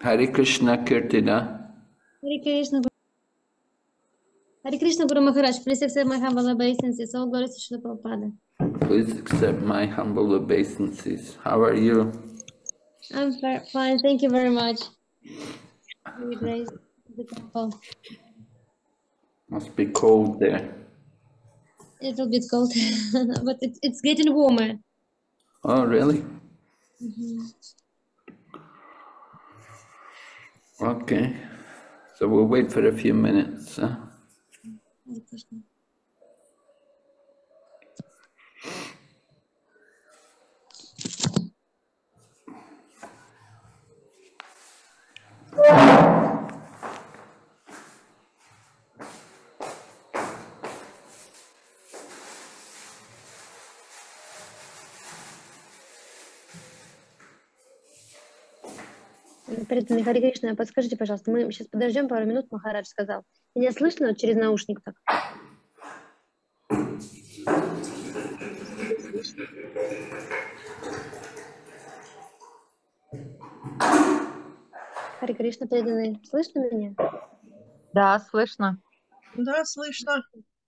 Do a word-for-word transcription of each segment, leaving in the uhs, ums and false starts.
Hare Krishna Kirtina. Hare Krishna. Hare Krishna Guru Maharaj. Please accept my humble obeisances. All glories to Srila Prabhupada. Please accept my humble obeisances. How are you? I'm fine. Thank you very much. Very great. The temple. Must be cold there. A little bit cold, but it's it's getting warmer. Oh, really? Mm-hmm. Okay. So we'll wait for a few minutes. Huh? Hare Krishna. Преданный Харе Кришна, подскажите, пожалуйста, мы сейчас подождем пару минут, Махарадж сказал. Меня слышно через наушник так? Харе Кришна, преданный, слышно меня? Да, слышно. Да, слышно.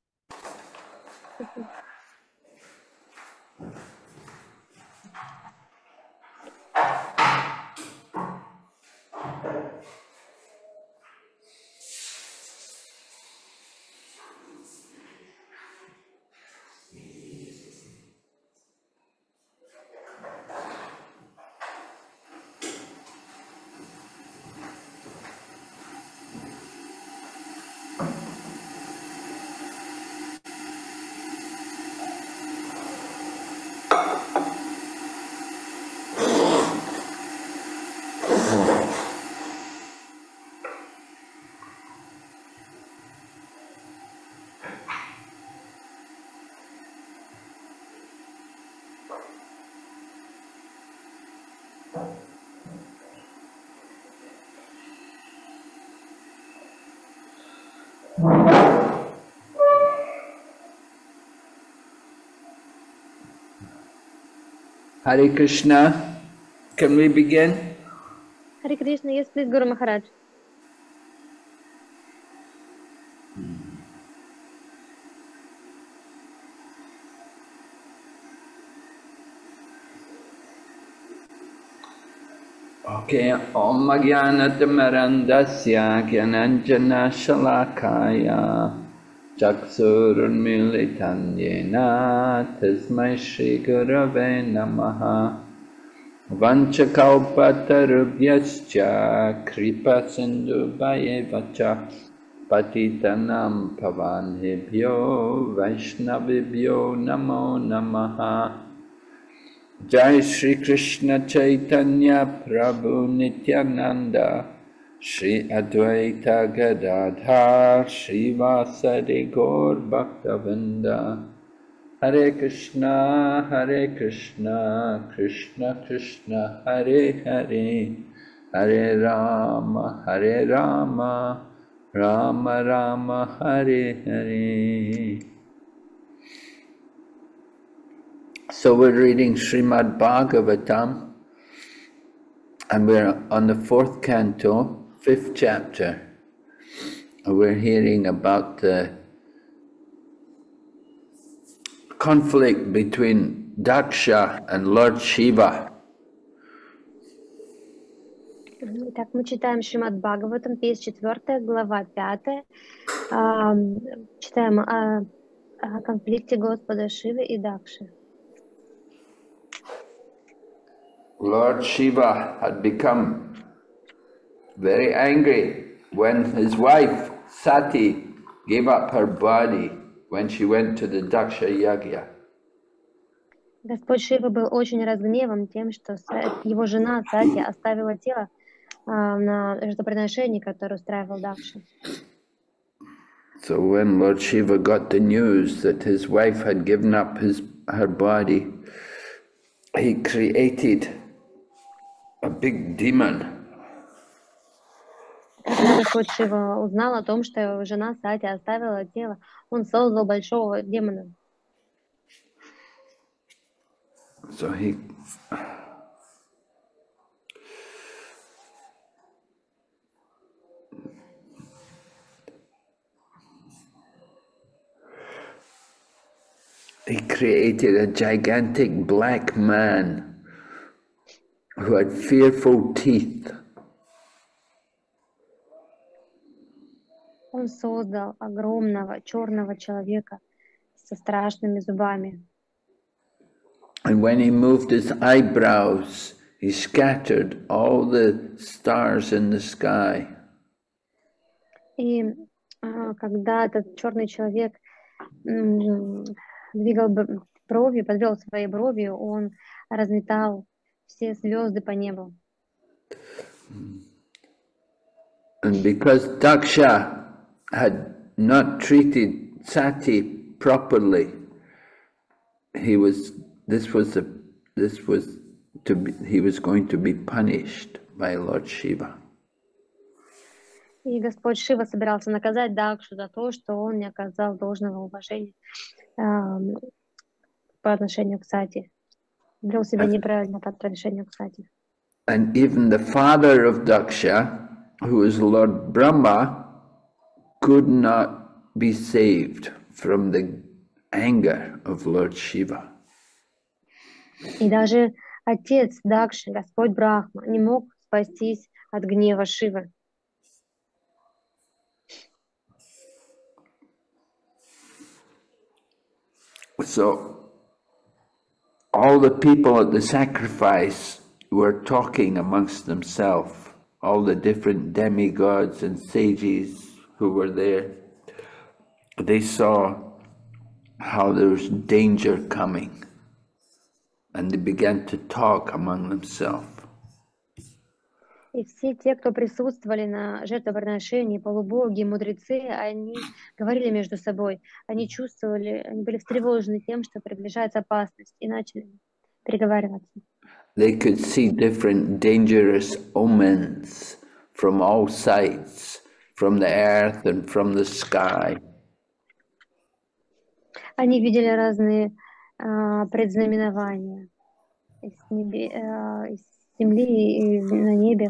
Hare Krishna. Can we begin? Харе Кришна, yes, please, Guru Maharaj. Okay. Om Jnanatamrandasya Gyananjana Shalakaya Chaksurunmilitan Yena Tasmai Shri Gurave Namaha Vanchakalpatarubhyascha Kripa Sindhu Bhayevacha Patitanam Pavanebhyo Vaishnavibhyo Namo Namaha. Jai Shri Krishna Chaitanya Prabhu Nityananda Shri Advaita Gadadhar Shri Vasadi Gaur Bhaktavinda. Hare Krishna, Hare Krishna, Krishna Krishna, Hare Hare, Hare Rama, Hare Rama, Rama Rama, Hare Hare. So we're reading Srimad Bhagavatam, and we're on the fourth canto, fifth chapter. We're hearing about the conflict between Daksha and Lord Shiva. Итак, мы читаем Шримад Бхагаватам, пятьдесят четвёртая глава, пятая. Читаем о, о конфликте Господа Шивы и Дакши. Lord Shiva had become very angry when his wife Sati gave up her body when she went to the Daksha Yagya. Господь Шива был очень разгневан тем, что его жена Сати оставила тело на жертвоприношении, которое устраивал Дакша. So when Lord Shiva got the news that his wife had given up his her body, he created a big demon. Когда Господь Шива узнал о том, что его жена Сати оставила тело, он создал большого демона. So he he created a gigantic black man who had fearful teeth. Он создал огромного черного человека со страшными зубами. And when he moved his eyebrows, he scattered all the stars in the sky. И а, когда этот черный человек м, двигал б- бровью, подвел свои брови, он разметал все звезды по небу. And because Daksha had not treated Sati properly, he was this was a this was to be, he was going to be punished by Lord Shiva. И Господь Шива собирался наказать Дакшу за то, что он не оказал должного уважения ам, по отношению к Сати. Вел себя неправильно по отношению к Сати. And even the father of Daksha, who is Lord Brahma, could not be saved from the anger of Lord Shiva. И даже отец Дакши, Господь Брахма, не мог спастись от гнева Шивы. So all the people at the sacrifice were talking amongst themselves, all the different demigods and sages who were there. They saw how there was danger coming, and they began to talk among themselves. И все те, кто присутствовали на жертвоприношении, полубоги, мудрецы, они говорили между собой, они чувствовали, они были встревожены тем, что приближается опасность, и начали переговариваться. They could see different dangerous omens from all sides, from the earth and from the sky. Они видели разные а, предзнаменования из, небе, а, из земли и на небе.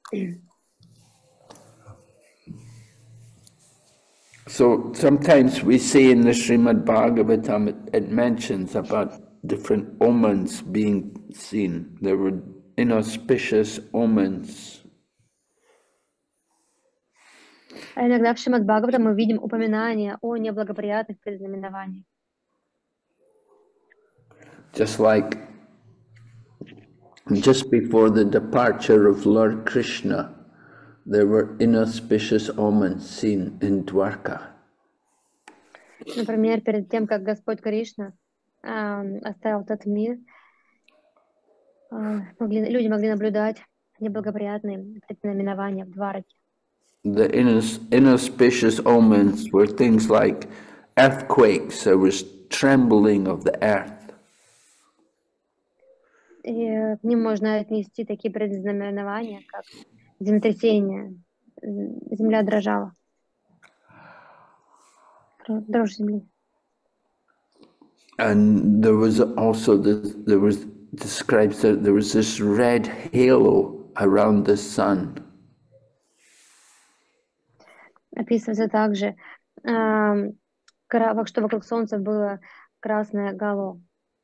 So sometimes we see in the Srimad Bhagavatam, it, it mentions about different omens being seen. There were inauspicious omens. А иногда в Шримад Бхагаватам мы видим упоминания о неблагоприятных предзнаменованиях. Just like just before the departure of Lord Krishna, there were inauspicious omens seen in Dwarka. Например, перед тем, как Господь Кришна а, оставил этот мир, а, могли, люди могли наблюдать неблагоприятные предзнаменования в Двараке. The inaus- inauspicious omens were things like earthquakes, there was trembling of the earth. И к ним можно отнести такие предзнаменования, как землетрясение, м, земля дрожала, Дрожь дрожь земли. And there was also this, there was describes that there was this red halo around the sun. Описывается также, ам, кра- что вокруг Солнца было красное гало.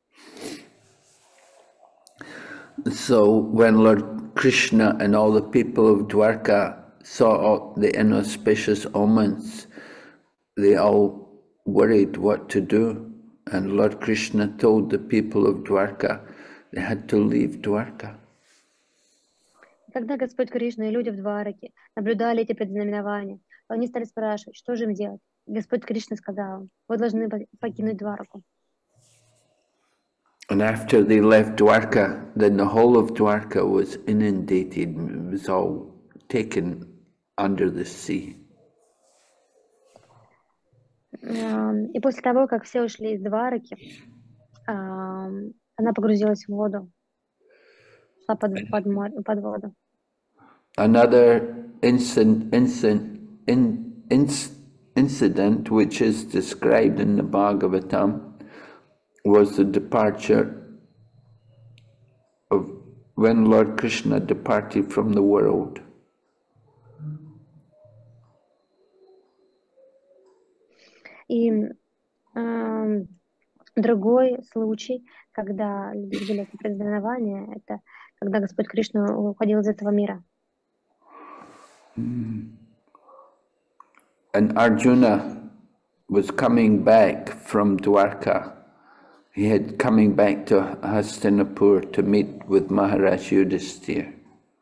So when Lord Krishna and all the people of Dwarka saw all the inauspicious omens, they all worried what to do. And Lord Krishna told the people of Dwarka they had to leave Dwarka. Когда Господь Кришна и люди в Двараке наблюдали эти предзнаменования, то они стали спрашивать, что же им делать. Господь Кришна сказал, вы должны по- покинуть Двараку. And after they left Dwarka, then the whole of Dwarka was inundated, it was all taken under the sea. Ам, И после того, как все ушли из Двараки, ам, она погрузилась в воду, шла под, под, море- под воду. Another incident, incident, in, inc- incident which is described in the Bhagavatam was the departure of when Lord Krishna departed from the world. И ам, Другой случай, когда люди видели это предзнаменование, это когда Господь Кришна уходил из этого мира. And Arjuna was coming back from Dwarka. He had coming back to Hastinapur to meet with Maharaj Yudhisthira.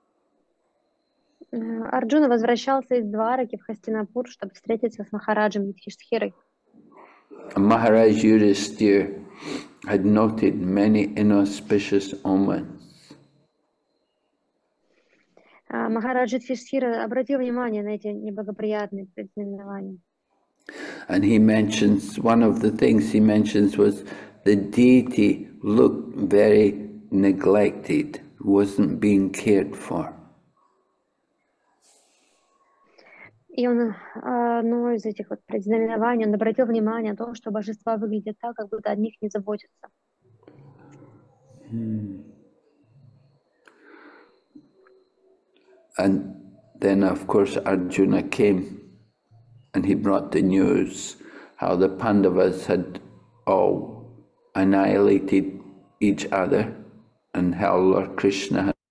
Э, Арджуна возвращался из Двараки в Хастинапур, чтобы встретиться с Махараджем Юдхиштхирой. And Maharaj Yudhisthira had noted many inauspicious omens. А Махарадж Юдхиштхира обратил внимание на эти неблагоприятные предзнаменования. And he mentions, one of the things he mentions was the deity looked very neglected, wasn't being cared for. И он, а, одно из этих вот предзнаменований, он обратил внимание на то, что божества выглядят так, как будто о них не заботятся. And then, of course, Arjuna came and he brought the news how the Pandavas had all annihilated each other and how Lord Krishna had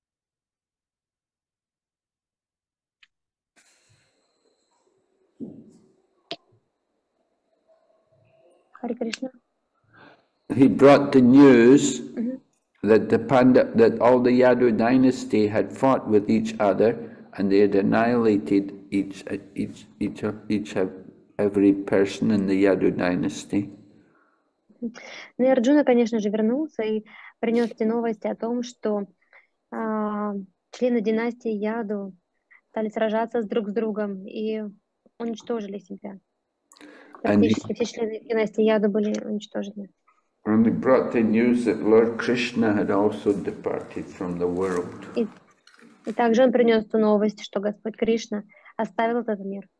Хари Кришна. he brought the news that the Panda, that all the Yadu dynasty had fought with each other and they had annihilated each, each, each, each, every person in the Yadu dynasty. Ну и Арджуна, конечно же, вернулся и принес эти новости о том, что а, члены династии Яду стали сражаться с друг с другом и уничтожили себя. Практически все члены династии Яду были уничтожены. And he brought the news that Lord Krishna had also departed from the world. И, и также он принес ту новость, что Господь Кришна оставил этот мир.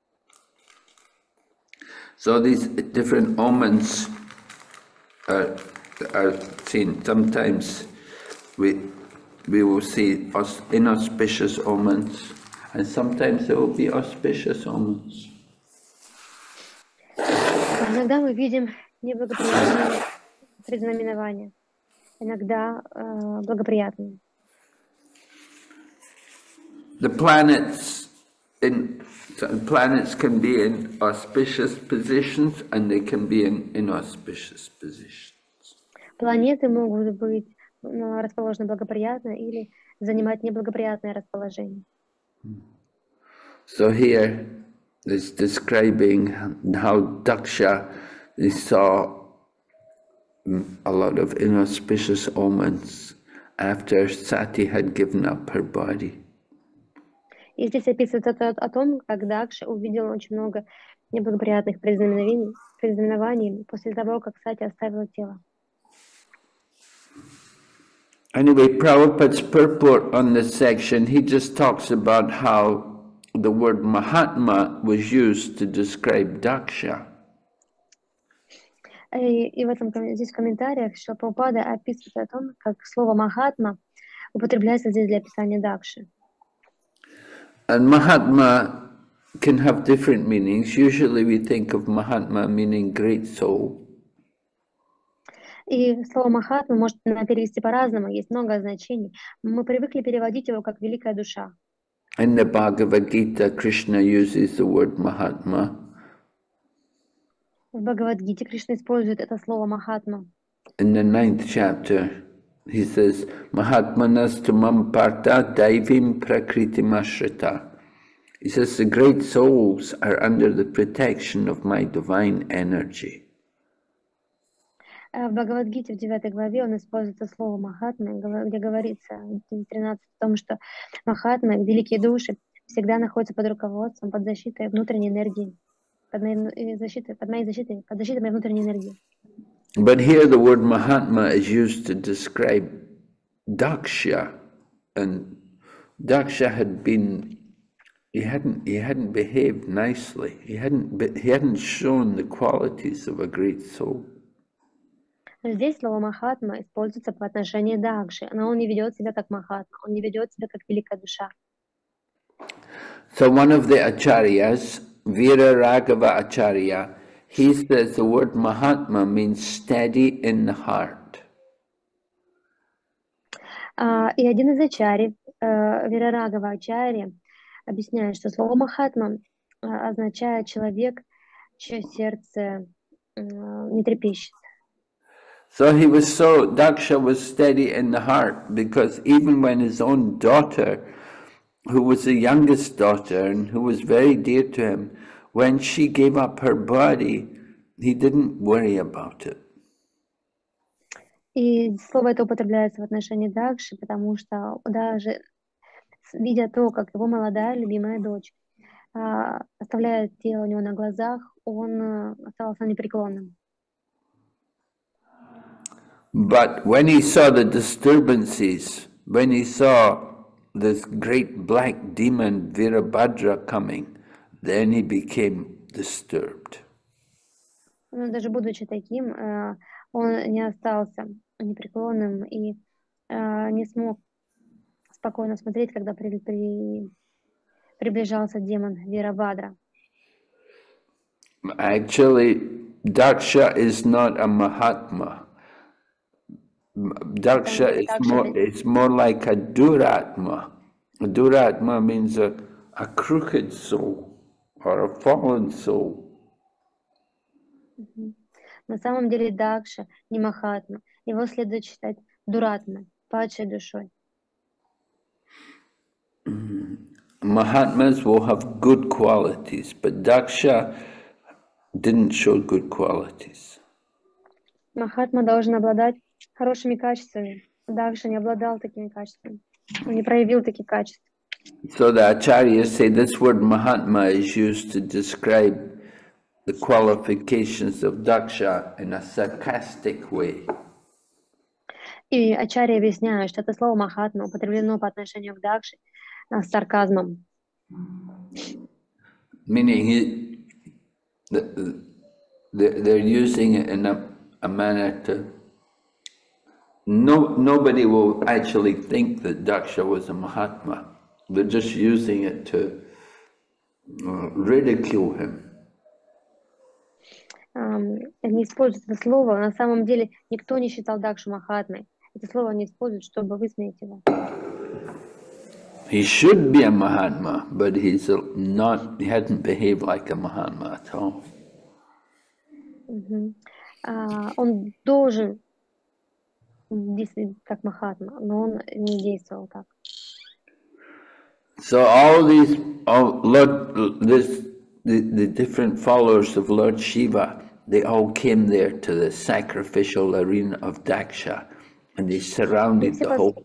So these different omens are, are seen. Sometimes we, we will see inauspicious omens, and sometimes there will be auspicious omens. Иногда мы видим неблагоприятные предзнаменования, иногда э, благоприятные. The planets in planets can be in auspicious positions and they can be in inauspicious positions. Планеты могут быть ну, расположены благоприятно или занимать неблагоприятное расположение. So here is describing how Daksha he saw a lot of inauspicious omens after Sati had given up her body. И здесь описывается о том, как Дакша увидел очень много неблагоприятных предзнаменований, предзнаменований после того, как Сати оставила тело. Anyway, Prabhupada's purport on this section, he just talks about how the word Mahatma was used to describe Daksha. И, и в этом здесь в комментариях Шрила Прабхупада описывает о том, как слово Махатма употребляется здесь для описания Дакши. And Mahatma can have different meanings. Usually we think of Mahatma meaning great soul. И слово Махатма может перевести по-разному, есть много значений. Мы привыкли переводить его как великая душа. In the Bhagavad Gita, Krishna uses the word Mahatma. В Бхагавад-гите Кришна использует это слово Махатма. In the ninth chapter, he says, Mahatmanas tumam parta daivim prakritim ashrita. He says, the great souls are under the protection of my divine energy. В Бхагавад-гите в девятой главе он использует это слово Махатма, где говорится в тринадцатом о том, что Махатма, великие души, всегда находятся под руководством, под защитой внутренней энергии, под моей защитой, под моей защитой, под защитой моей внутренней энергии. But here the word Mahatma is used to describe Daksha, and Daksha had been, he hadn't, he hadn't behaved nicely. He hadn't, he hadn't shown the qualities of a great soul. Здесь слово Махатма используется по отношению к Дакше, но он не ведет себя как Махатма, он не ведет себя как великая душа. So one of the acharyas, Veera Raghava Acharya, he says the word Mahatma means steady in the heart. А, и один из ачарьев, э, Вирарагава ачарья, объясняет, что слово Махатма э, означает человек, чье сердце э, не трепещет. So he was so, Daksha was steady in the heart, because even when his own daughter, who was the youngest daughter and who was very dear to him, when she gave up her body, he didn't worry about it. И слово это употребляется в отношении Дакши, потому что даже видя то, как его молодая любимая дочь а, оставляет тело у него на глазах, он а, остался непреклонным. But when he saw the disturbances, when he saw this great black demon Virabhadra coming, then he became disturbed. Но даже будучи таким, а, он не остался непреклонным и а, не смог спокойно смотреть, когда при, при, приближался демон Вирабхадра. Actually, Daksha is not a Mahatma. Daksha is more, it's more like a Duratma. A Duratma means a, a crooked soul or a fallen soul. На самом деле Дакша не Махатма. Его следует считать Дуратма, падшей душой. Mahatmas will have good qualities, but Daksha didn't show good qualities. Махатма должен обладать хорошими качествами. Дакша не обладал такими качествами. Он не проявил таких качеств. So the acharyas say this word Mahatma is used to describe the qualifications of Daksha in a sarcastic way. И ачарьи объясняют, что это слово Махатма употреблено по отношению к Дакше с сарказмом. Meaning he, the, the, they're using it in a, a manner to, no, nobody will actually think that Daksha was a Mahatma. They're just using it to uh, ridicule him. Um, они используют это слово. На самом деле никто не считал Дакшу Махатмой. Это слово они используют, чтобы высмеять его. He should be a Mahatma, but he's not, he hadn't behaved like a Mahatma at all. Uh-huh. uh, он должен действовать как Махатма, но он не действовал так. So all these, all Lord, this, the, the different followers of Lord Shiva, they all came there to the sacrificial arena of Daksha, and they surrounded the whole.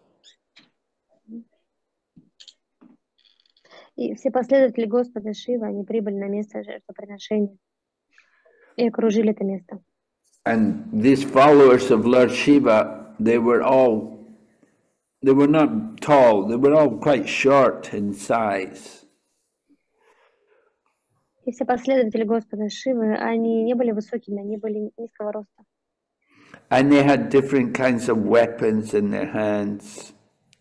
И все последователи Господа Шивы, они прибыли на место жертвоприношения и окружили это место. And these followers of Lord Shiva, they were all, they were not tall, they were all quite short in size. И все последователи Господа Шивы, они не были высокими, они были низкого роста. And they had different kinds of weapons in their hands.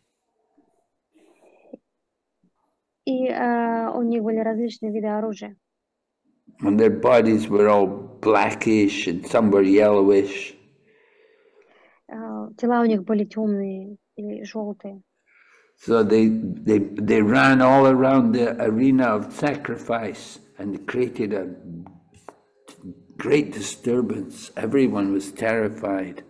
И uh, у них были различные виды оружия. And their bodies were all blackish and some were yellowish. Uh, тела у них были темные или желтые. So they, they, they ran all around the arena of sacrifice and created a great disturbance. Everyone was terrified.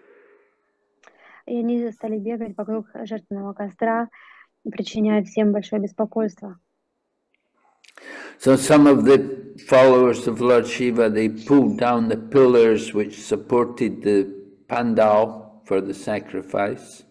И они стали бегать вокруг жертвенного костра, причиняя всем большое беспокойство. So some of the followers of Lord Shiva, they pulled down the pillars which supported the pandal for the sacrifice.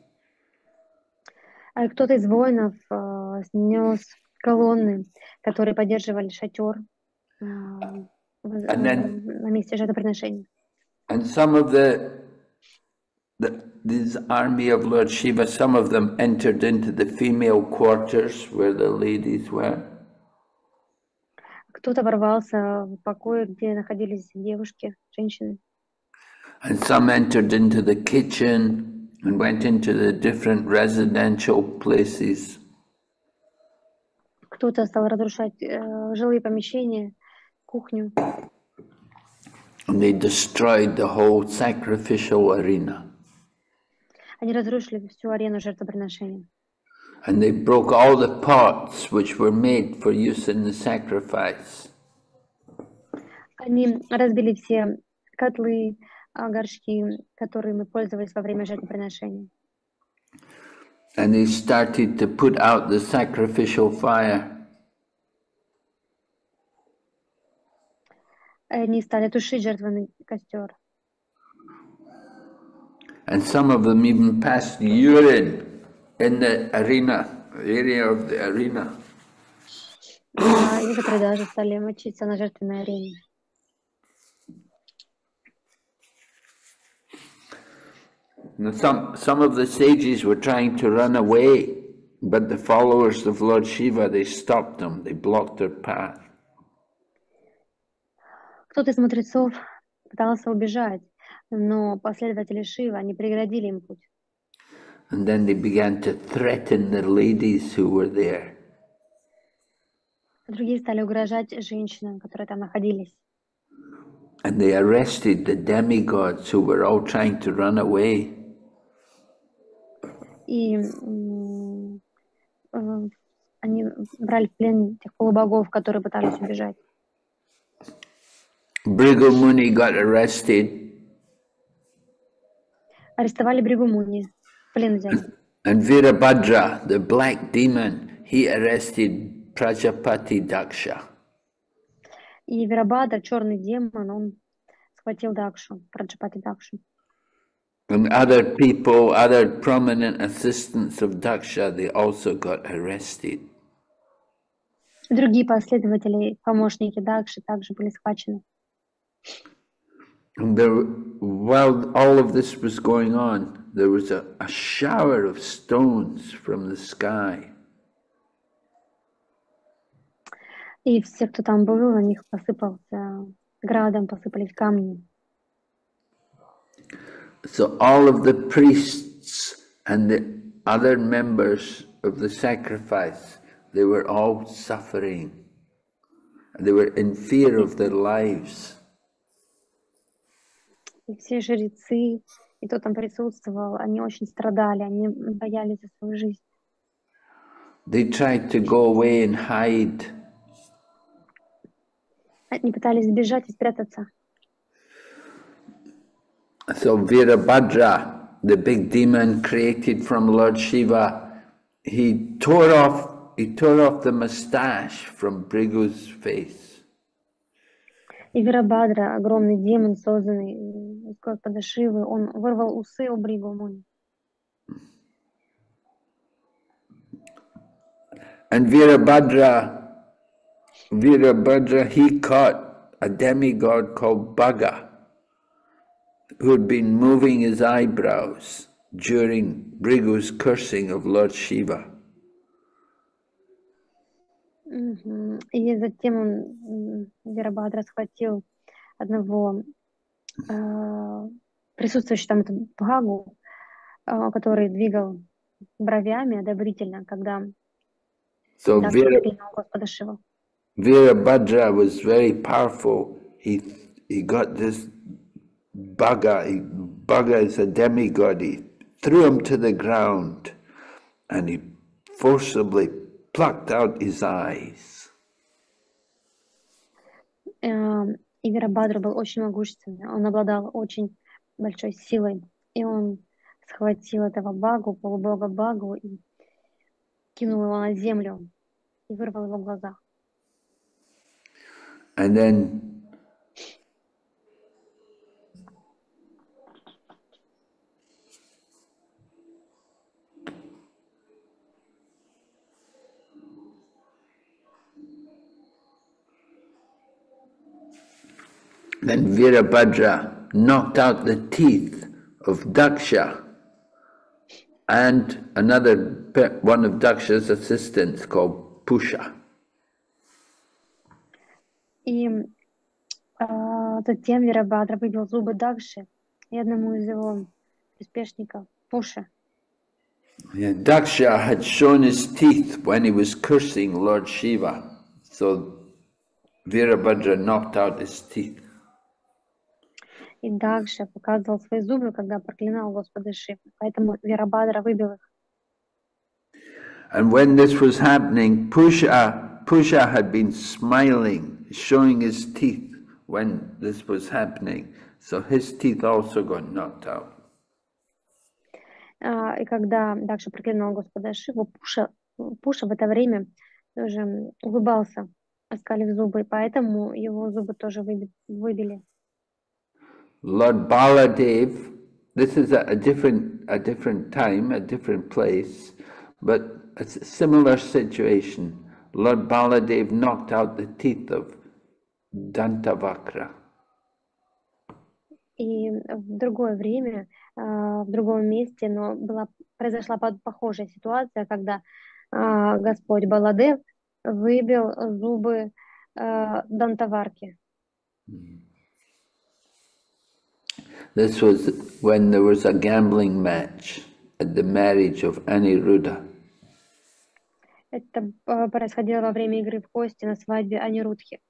А кто-то из воинов uh, снес колонны, которые поддерживали шатер uh, then, на месте жертвоприношения. And some of the, the this army of Lord Shiva, some of them entered into the female quarters where the ladies were. Кто-то ворвался в покои, где находились девушки, женщины. And some entered into the kitchen and went into the different residential places. Кто-то стал разрушать э, жилые помещения, кухню. And they destroyed the whole sacrificial arena. Они разрушили всю арену жертвоприношения. And they broke all the pots which were made for use in the sacrifice. Они разбили все котлы, а, горшки, которыми пользовались во время жертвоприношения. And they started to put out the sacrificial fire. Они стали тушить жертвенный костер. And some of them even passed urine in the arena, area of the arena. А некоторые даже стали мочиться на жертвенной арене. Now some, some of the sages were trying to run away, but the followers of Lord Shiva, they stopped them, they blocked their path. Кто-то из мудрецов пытался убежать, но последователи Шивы, они преградили им путь. And then they began to threaten the ladies who were there. Другие стали угрожать женщинам, которые там находились. And they arrested the demigods who were all trying to run away. И м, э, они брали в плен тех полубогов, которые пытались убежать. Bhrigu Muni got arrested, Арестовали Бригу Муни, в плен взяли. and Virabhadra, the black demon, he arrested Prajapati Daksha. И Вирабхадра, черный демон, он схватил Дакшу, Праджапати Дакшу. And other people, other prominent assistants of Daksha, they also got arrested. Другие последователи, помощники Дакши также были схвачены. And there, while all of this was going on, there was a, a shower of stones from the sky. И все, кто там был, на них посыпался градом, посыпались камни. So all of the priests and the other members of the sacrifice, they were all suffering. They were in fear of their lives. И все жрецы, и кто там присутствовал, они очень страдали, они боялись за свою жизнь. They tried to go away and hide. Они пытались сбежать и спрятаться. So Virabhadra, the big demon created from Lord Shiva, he tore off he tore off the mustache from Brigu's face. И Вирабхадра, огромный демон, созданный из Господа Шивы, он вырвал усы у Бригу Муни. And Virabhadra, Virabhadra, he caught a demigod called Bhaga, who had been moving his eyebrows during Brigu's cursing of Lord Shiva. Мгм. И затем он, м, Вирабхадра, схватил одного э, присутствующего там это Бхагу, э, который двигал бровями одобрительно, когда So Дакша Vira, проклинал Господа Шиву. Virabhadra was very powerful. He he got this Bhaga, he, Bhaga is a demigod, he threw him to the ground and he forcibly plucked out his eyes. Э, И Вирабхадра был очень могущественный, он обладал очень большой силой, и он схватил этого Бхагу, полубога Бхагу, и кинул его на землю, и вырвал его глаза. And then Then Virabhadra knocked out the teeth of Daksha and another pe- one of Daksha's assistants called Pusha. И а, затем Вирабхадра выбил зубы Дакши и одному из его приспешников, Пуши. Yeah, Daksha had shown his teeth when he was cursing Lord Shiva, so Virabhadra knocked out his teeth. И Дакша показывал свои зубы, когда проклинал Господа Шиву. Поэтому Вирабадра выбил их. And when this was happening, Pusha, Pusha had been smiling, showing his teeth when this was happening. So his teeth also got knocked out. А, И когда Дакша проклинал Господа Шиву, Пуша, Пуша в это время тоже улыбался, оскалив зубы, и поэтому его зубы тоже выби- выбили. Lord Baladev, this is a, a different a different time, a different place, but a s- similar situation. Lord Baladev knocked out the teeth of Dantavakra. И в другое время, а, в другом месте, но была, произошла по- похожая ситуация, когда а, Господь Баладев выбил зубы а, Дантаварки. This was when there was a gambling match at the marriage of Aniruddha. Это а, происходило во время игры в кости на свадьбе Анирудхи.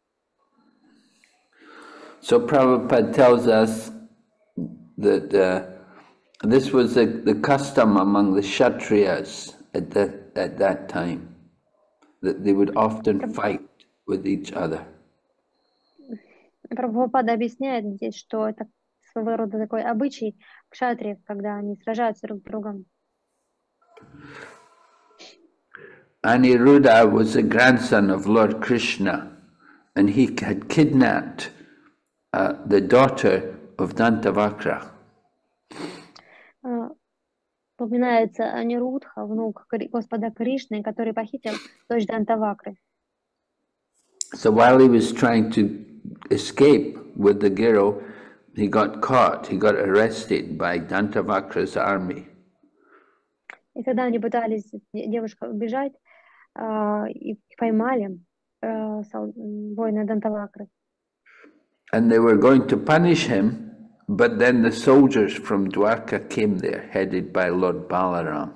So Prabhupada tells us that uh, this was the, the custom among the Kshatriyas at that, at that time, that they would often fight with each other. Прабхупада объясняет здесь, что это своего рода такой обычай кшатриев, когда они сражаются друг с другом. Aniruddha was the grandson of Lord Krishna, and he had kidnapped uh, the daughter of Dantavakra. А, Упоминается Анирудха, внук Кри- Господа Кришны, который похитил дочь Дантавакры. So while he was trying to escape with the girl, he got caught, he got arrested by Dantavakra's army. И когда они пытались де- девушка убежать, а, и их поймали а, сол- м, воины Дантавакры. And they were going to punish him, but then the soldiers from Dwarka came there, headed by Lord Balaram.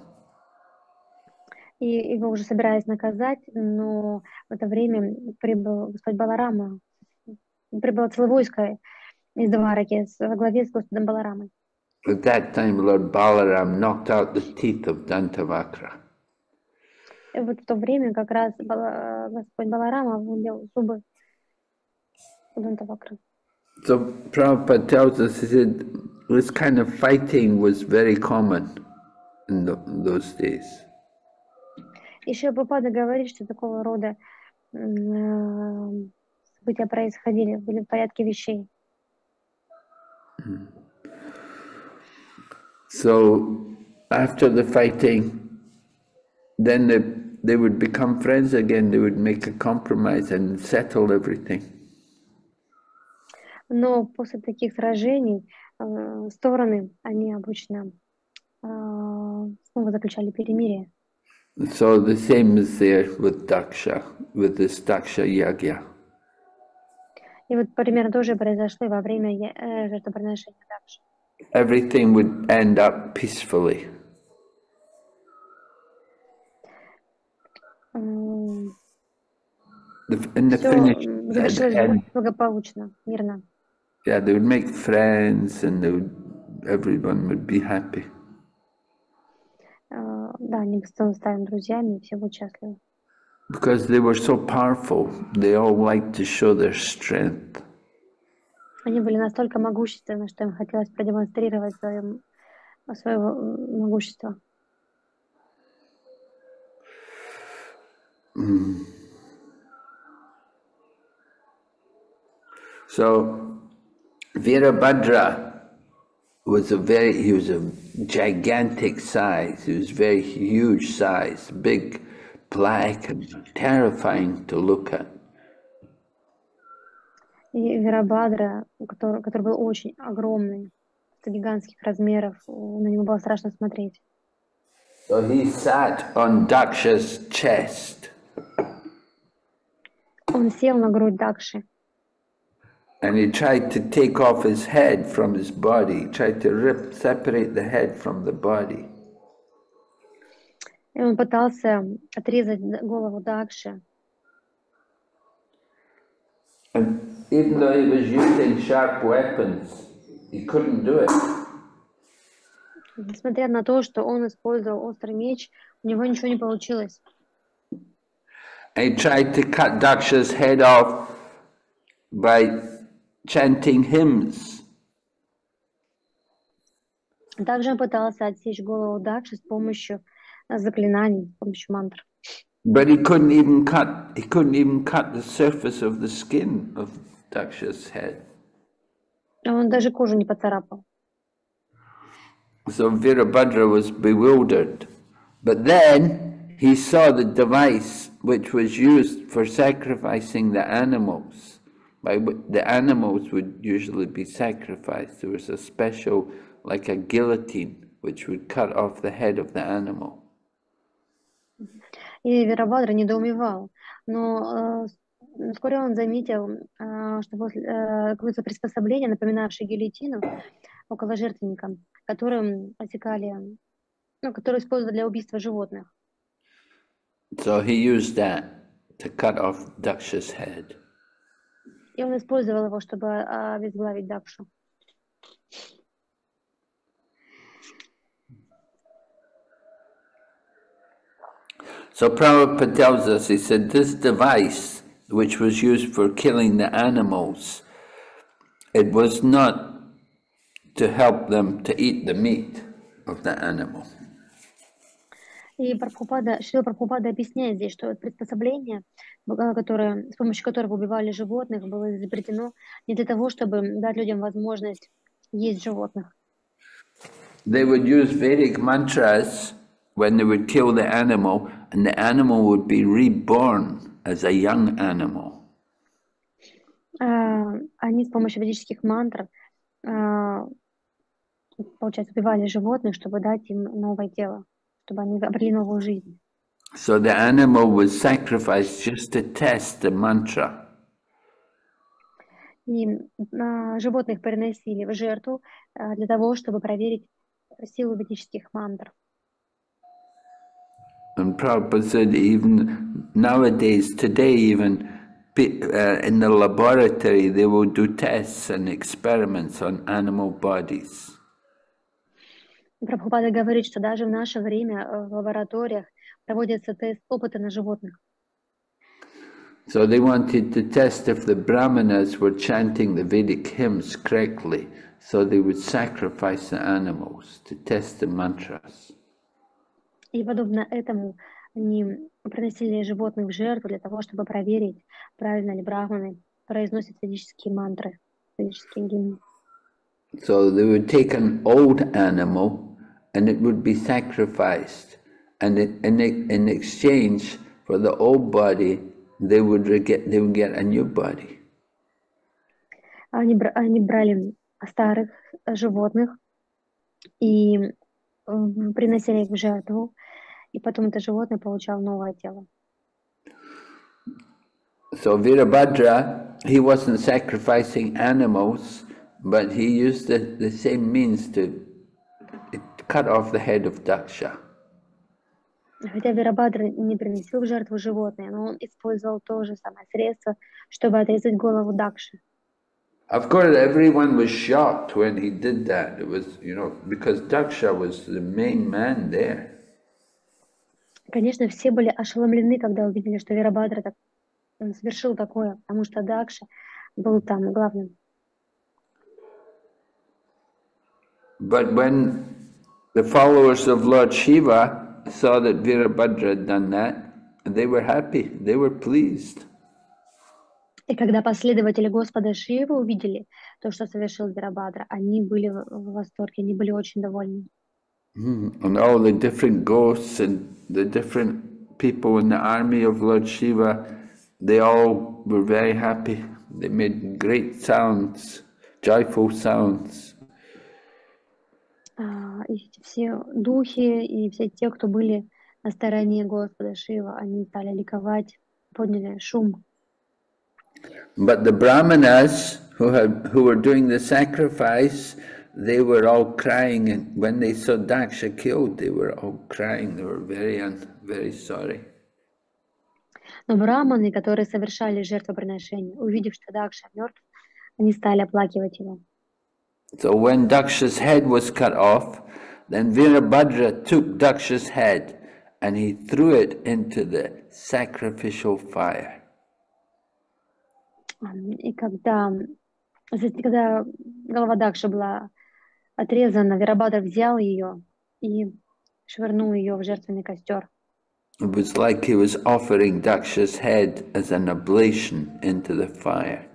И его уже собирались наказать, но в это время прибыл Господь Баларама, прибыло целое войско из Двараки во главе с Господом Баларамой. At that time, Lord Balaram knocked out the teeth of Dantavakra. И вот в то время как раз Бала- Господь Баларама выбил зубы у Дантавакры. So Prabhupada tells us, he said, this kind of fighting was very common in, tho- in those days. Еще Прабхупада говорит, что такого рода м, э, события происходили, были в порядке вещей. So after the fighting, then they, they would become friends again, they would make a compromise and settle everything. Но после таких сражений э, стороны, они обычно э, снова заключали перемирие. So the same is there with Daksha, with this Daksha Yagya. И вот примерно тоже произошло и во время я- э, жертвоприношения также. Everything would end up peacefully. The, in the Все finish, at the завершилось end, благополучно, мирно. yeah, they would make friends and they would, everyone would be happy. Э, Да, они снова станут друзьями, и все будут счастливы. Because they were so powerful, they all liked to show their strength. Они были настолько могущественны, что им хотелось продемонстрировать свое, свое м, могущество. So Virabhadra was a very, he was a gigantic size, he was very huge size, big, black and terrifying to look at. И Вирабхадра, который, который был очень огромный, гигантских размеров, на него было страшно смотреть. So he sat on Daksha's chest Он сел на грудь Дакши, and he tried to take off his head from his body, tried to rip, separate the head from the body. и он пытался отрезать голову Дакши. And even though he was using sharp weapons, he couldn't do it. Несмотря на то, что он использовал острый меч, у него ничего не получилось. He tried to cut Daksha's head off by chanting hymns. Также он пытался отсечь голову Дакши с помощью э, заклинаний, с помощью мантр. But he couldn't even cut, he couldn't even cut the surface of the skin of Daksha's head. Он даже кожу не поцарапал. So Virabhadra was bewildered. But then he saw the device which was used for sacrificing the animals. By wh- the animals would usually be sacrificed. There was a special, like a guillotine, which would cut off the head of the animal. И Вирабхадра недоумевал. Но э, вскоре он заметил, э, что после, э, какое-то приспособление, напоминавшее гильотину, около жертвенника, которым отсекали, ну, которое использовали для убийства животных. So he used that to cut off Daksha's head. И он использовал его, чтобы обезглавить Дакшу. So Prabhupada tells us, he said, this device, which was used for killing the animals, it was not to help them to eat the meat of the animal. И Прабхупада, Шрила Прабхупада объясняет здесь, что это приспособление, э, которое, с помощью которого убивали животных, было изобретено не для того, чтобы дать людям возможность есть животных. They would use Vedic mantras when they would kill the animal, and the animal would be reborn as a young animal. А, Они с помощью ведических мантр, а, получается, убивали животных, чтобы дать им новое тело, чтобы они обрели новую жизнь. So the animal was sacrificed just to test the mantra. И а, животных переносили в жертву а, для того, чтобы проверить силу ведических мантр. And Prabhupada said even nowadays, today even, pe- uh, in the laboratory they will do tests and experiments on animal bodies. Прабхупада говорит, что даже в наше время э, в лабораториях проводятся тест, опыты на животных. So they wanted to test if the brahmanas were chanting the Vedic hymns correctly, so they would sacrifice the animals to test the mantras. И подобно этому они приносили животных в жертву для того, чтобы проверить, правильно ли брахманы произносят ведические мантры, ведические гимны. So they would take an old animal and it would be sacrificed, and in, in, in exchange for the old body, they would get, they would get a new body. Они, бра- они брали старых животных и м, приносили их в жертву, и потом это животное получало новое тело. So Virabhadra, he wasn't sacrificing animals, but he used the, the same means to cut off the head of Daksha. Хотя Вирабхадра не приносил в жертву животное, но он использовал то же самое средство, чтобы отрезать голову Дакши. Of course, everyone was shocked when he did that. It was, you know, because Daksha was the main man there. Конечно, все были ошеломлены, когда увидели, что Вирабхадра так, он совершил такое, потому что Дакша был там главным. But when the followers of Lord Shiva saw that Virabhadra had done that, they were happy, they were pleased. И когда последователи Господа Шивы увидели то, что совершил Вирабхадра, они были в в восторге, они были очень довольны. Mm. And all the different ghosts and the different people in the army of Lord Shiva, they all were very happy. They made great sounds, joyful sounds. А, И все духи, и все те, кто были на стороне Господа Шива, они стали ликовать, подняли шум. But the brahmanas who had who were doing the sacrifice, they were all crying, and when they saw Daksha killed, they were all crying. They were very un, very sorry. Но браманы, которые совершали жертвоприношение, увидев, что Дакша мертв, они стали оплакивать его. So when Daksha's head was cut off, then Virabhadra took Daksha's head and he threw it into the sacrificial fire. И когда, когда голова Дакши была отрезана, Вирабхадра взял ее и швырнул ее в жертвенный костер. It was like he was offering Daksha's head as an oblation into the fire.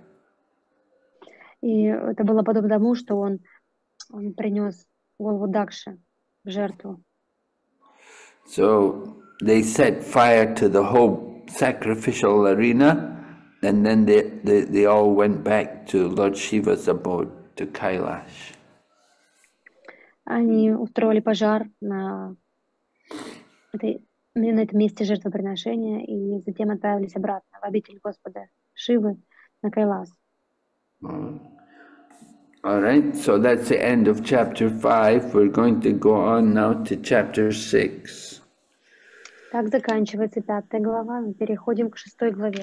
И это было подобно тому, что он, он принес голову Дакши в жертву. So they set fire to the whole sacrificial arena, and then they, they, they all went back to Lord Shiva's abode, to Kailash. Они устроили пожар на, этой, на этом месте жертвоприношения и затем отправились обратно в обитель Господа Шивы на Кайлас. All right, so that's the end of chapter five. We're going to go on now to chapter six. Так заканчивается пятая глава. Мы переходим к шестой главе.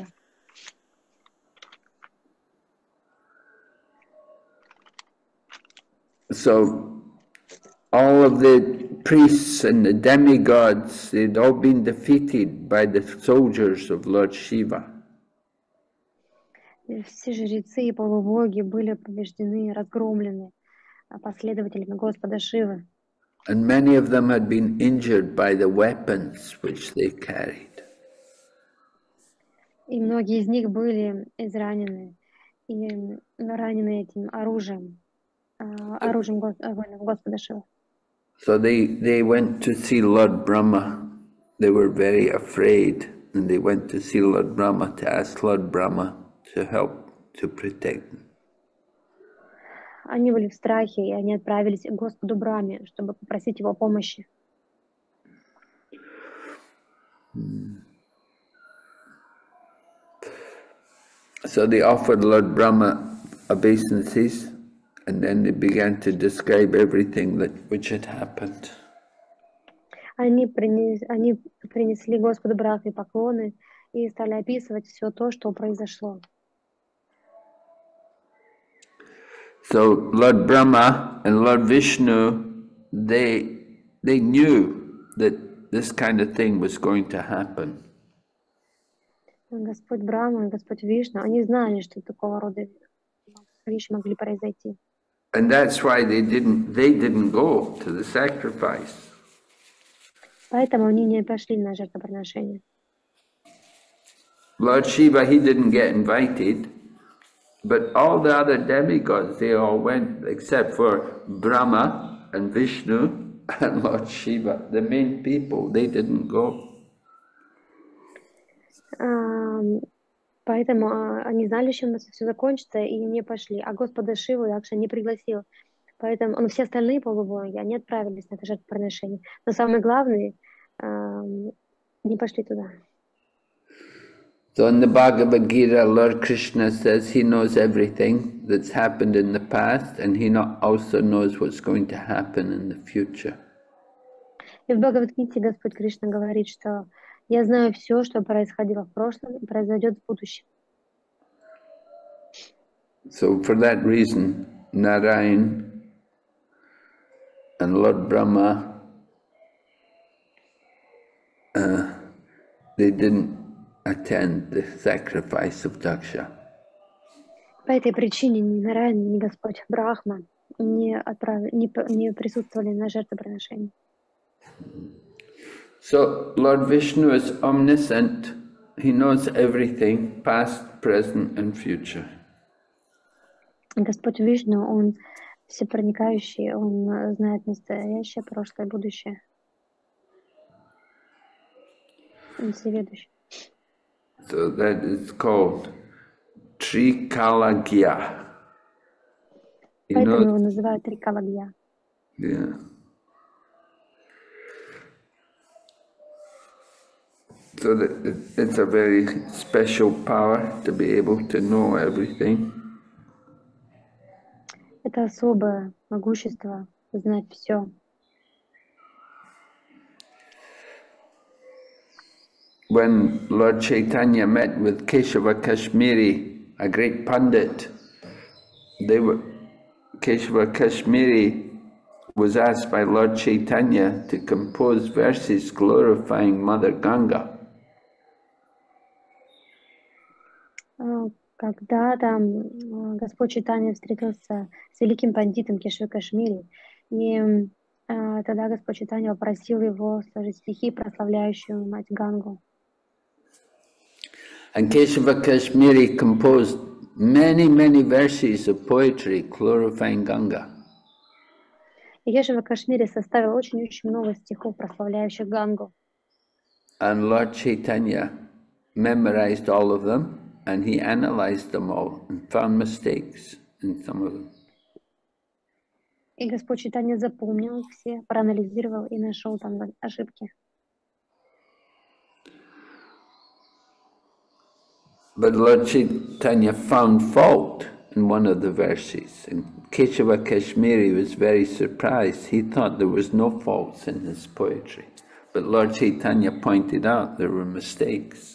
So all of the priests and the demigods, they'd all been defeated by the soldiers of Lord Shiva. Все жрецы и полубоги были побеждены, разгромлены последователями Господа Шивы. And many of them had been injured by the weapons which they carried. И многие из них были изранены, и ранены этим оружием, оружием воинов Господа Шивы. So they, they went to see Lord Brahma. They were very afraid, and they went to see Lord Brahma to ask Lord Brahma to help, to protect them. Они были в страхе, и они отправились к Господу Брахме, чтобы попросить его помощи. So they offered Lord Brahma obeisances, and then they began to describe everything that which had happened. Они, принес, они принесли Господу Брахме поклоны и стали описывать все то, что произошло. So Lord Brahma and Lord Vishnu, they they knew that this kind of thing was going to happen. Господь Брахма и Господь Вишну, они знали, что такого рода вещи могли произойти. And that's why they didn't they didn't go to the sacrifice. Поэтому они не пошли на жертвоприношение. Lord Shiva, he didn't get invited, but all the other demigods, they all went, except for Brahma and Vishnu and Lord Shiva. The main people, they didn't go. Um, поэтому uh, они знали, чем это все закончится, и не пошли. А Господа Шиву Дакша не пригласил. Поэтому ну, все остальные полубоги, они отправились на это жертвоприношение. Но самые главные uh, не пошли туда. So in the Bhagavad Gita, Lord Krishna says he knows everything that's happened in the past, and he not also knows what's going to happen in the future. И в Бхагавад-гите Господь Кришна говорит, что я знаю все, что происходило в прошлом и произойдет в будущем. So for that reason, Narayan and Lord Brahma, uh, they didn't attend the sacrifice of Daksha. По этой причине ни Нараян, ни Господь Брахма не, отправили, не, не присутствовали на жертвоприношении. So Lord Vishnu is omniscient. He knows everything, past, present and future. Господь Вишну, Он всепроникающий, Он знает настоящее, прошлое, будущее. Он всеведущий. So that is called Trikalagya. Поэтому его называют Трикалагья. Yeah. So that it's a very special power to be able to know everything. Это особое могущество знать все. when Lord Chaitanya met with Keshava Kashmiri, a great Pandit, they were, Keshava Kashmiri was asked by Lord Chaitanya to compose verses glorifying Mother Ganga. Когда там э, Господь Чайтанья встретился с великим пандитом Кешавой Кашмири, и э, тогда Господь Чайтанья попросил его сложить стихи, прославляющие мать Гангу. And Keshava Kashmiri composed many, many verses of poetry glorifying Ganga. И Кешава Кашмири составил очень-очень много стихов, прославляющих Гангу. And Lord Chaitanya memorized all of them, and he analyzed them all and found mistakes in some of them. И Господь Чайтанья запомнил их все, проанализировал и нашел там ошибки. But Lord Chaitanya found fault in one of the verses, and Keshava Kashmiri was very surprised. He thought there was no faults in his poetry, but Lord Chaitanya pointed out there were mistakes.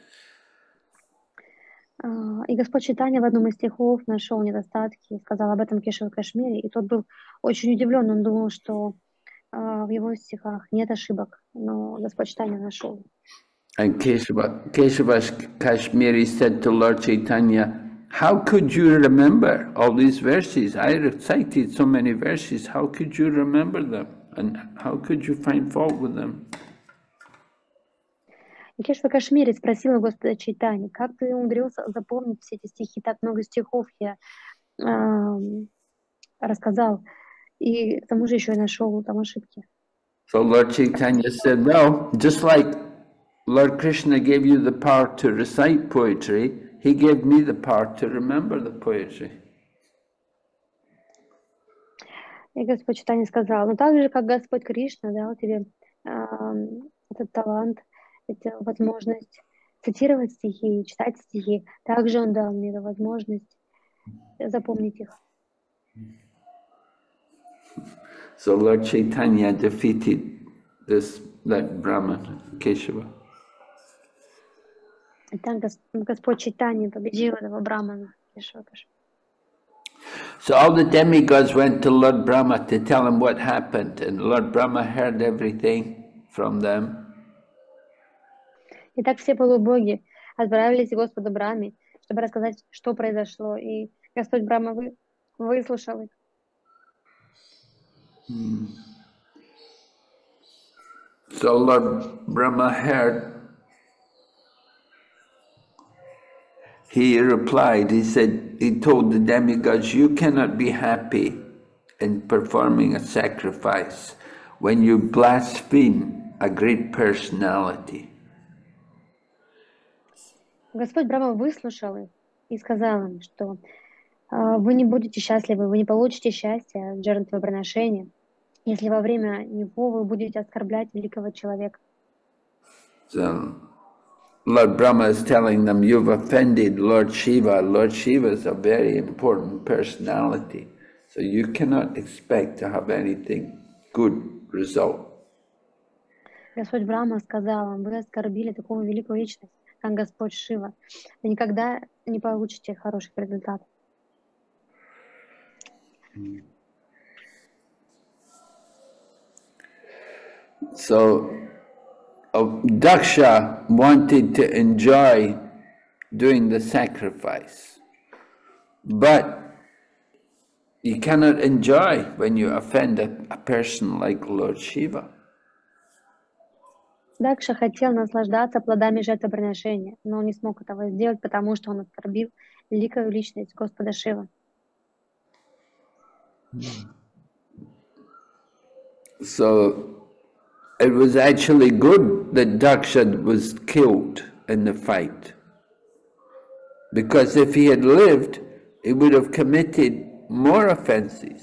И Господь Чайтанья в одном из стихов нашел недостатки, сказал об этом Кешаве Кашмири, и тот был очень удивлен, он думал, что uh, в его стихах нет ошибок, но Господь Чайтанья нашел. And Keshava, Keshava Kashmiri said to Lord Chaitanya, how could you remember all these verses? I recited so many verses, how could you remember them? And how could you find fault with them? И Кешава Кашмири спросила Господа Чайтаньи, как ты умудрился запомнить все эти стихи, так много стихов я э, рассказал, и к тому же еще и нашел там ошибки. So Lord Chaitanya said, well, just like Lord Krishna gave you the power to recite poetry, he gave me the power to remember the poetry. И Господь Чайтанья сказал, ну так же, как Господь Кришна дал тебе э, этот талант, эту возможность цитировать стихи, читать стихи, также Он дал мне эту возможность запомнить их. So Lord Chaitanya defeated this that Brahman, Keshava. И так Господь Чайтанья победил этого Брамана, Кешава Кашмири. So all the demigods went to Lord Brahma to tell him what happened, and Lord Brahma heard everything from them. Итак, все полубоги отправились к Господу Брахме, чтобы рассказать, что произошло, и Господь Брахма вы, выслушал их. Hmm. So Lord Brahma heard. He replied, he said, he told the demigods, you cannot be happy in performing a sacrifice when you blaspheme a great personality. Господь Брахма выслушал их и сказал им, что э, вы не будете счастливы, вы не получите счастья от жертвоприношения, если во время него вы будете оскорблять великого человека. So, Lord Brahma is telling them, you've offended Lord Shiva. Lord Shiva is a very important personality, so you cannot expect to have anything good result. Господь Брахма сказал вам, вы оскорбили такого великого личность, как Господь Шива. Вы никогда не получите хороших результатов. So, uh, Daksha wanted to enjoy doing the sacrifice, but you cannot enjoy when you offend a, a person like Lord Shiva. Дакша хотел наслаждаться плодами жертвоприношения, но он не смог этого сделать, потому что он оскорбил великую личность Господа Шива. So it was actually good that Daksha was killed in the fight, because if he had lived, he would have committed more offenses.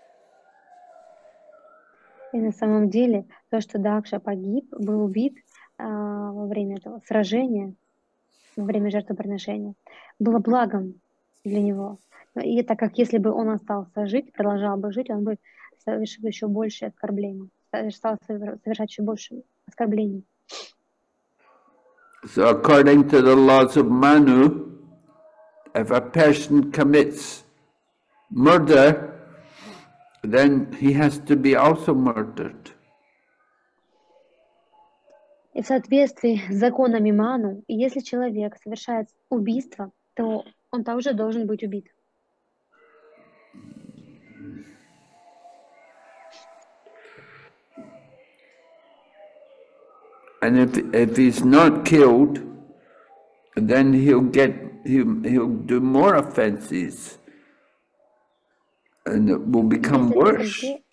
И на самом деле то, что Дакша погиб, был убит а, во время этого сражения, во время жертвоприношения, было благом для него. И так как если бы он остался жить, продолжал бы жить, он бы совершил еще больше оскорблений, стал совершать еще больше оскорблений. So according to the laws of Manu, if a person commits murder, then he has to be also murdered. И в соответствии с законами Ману, если человек совершает убийство, то он также должен быть убит. And if if he's not killed, then he'll get he'll, he'll do more offenses, and it will become Если этого, worse. не-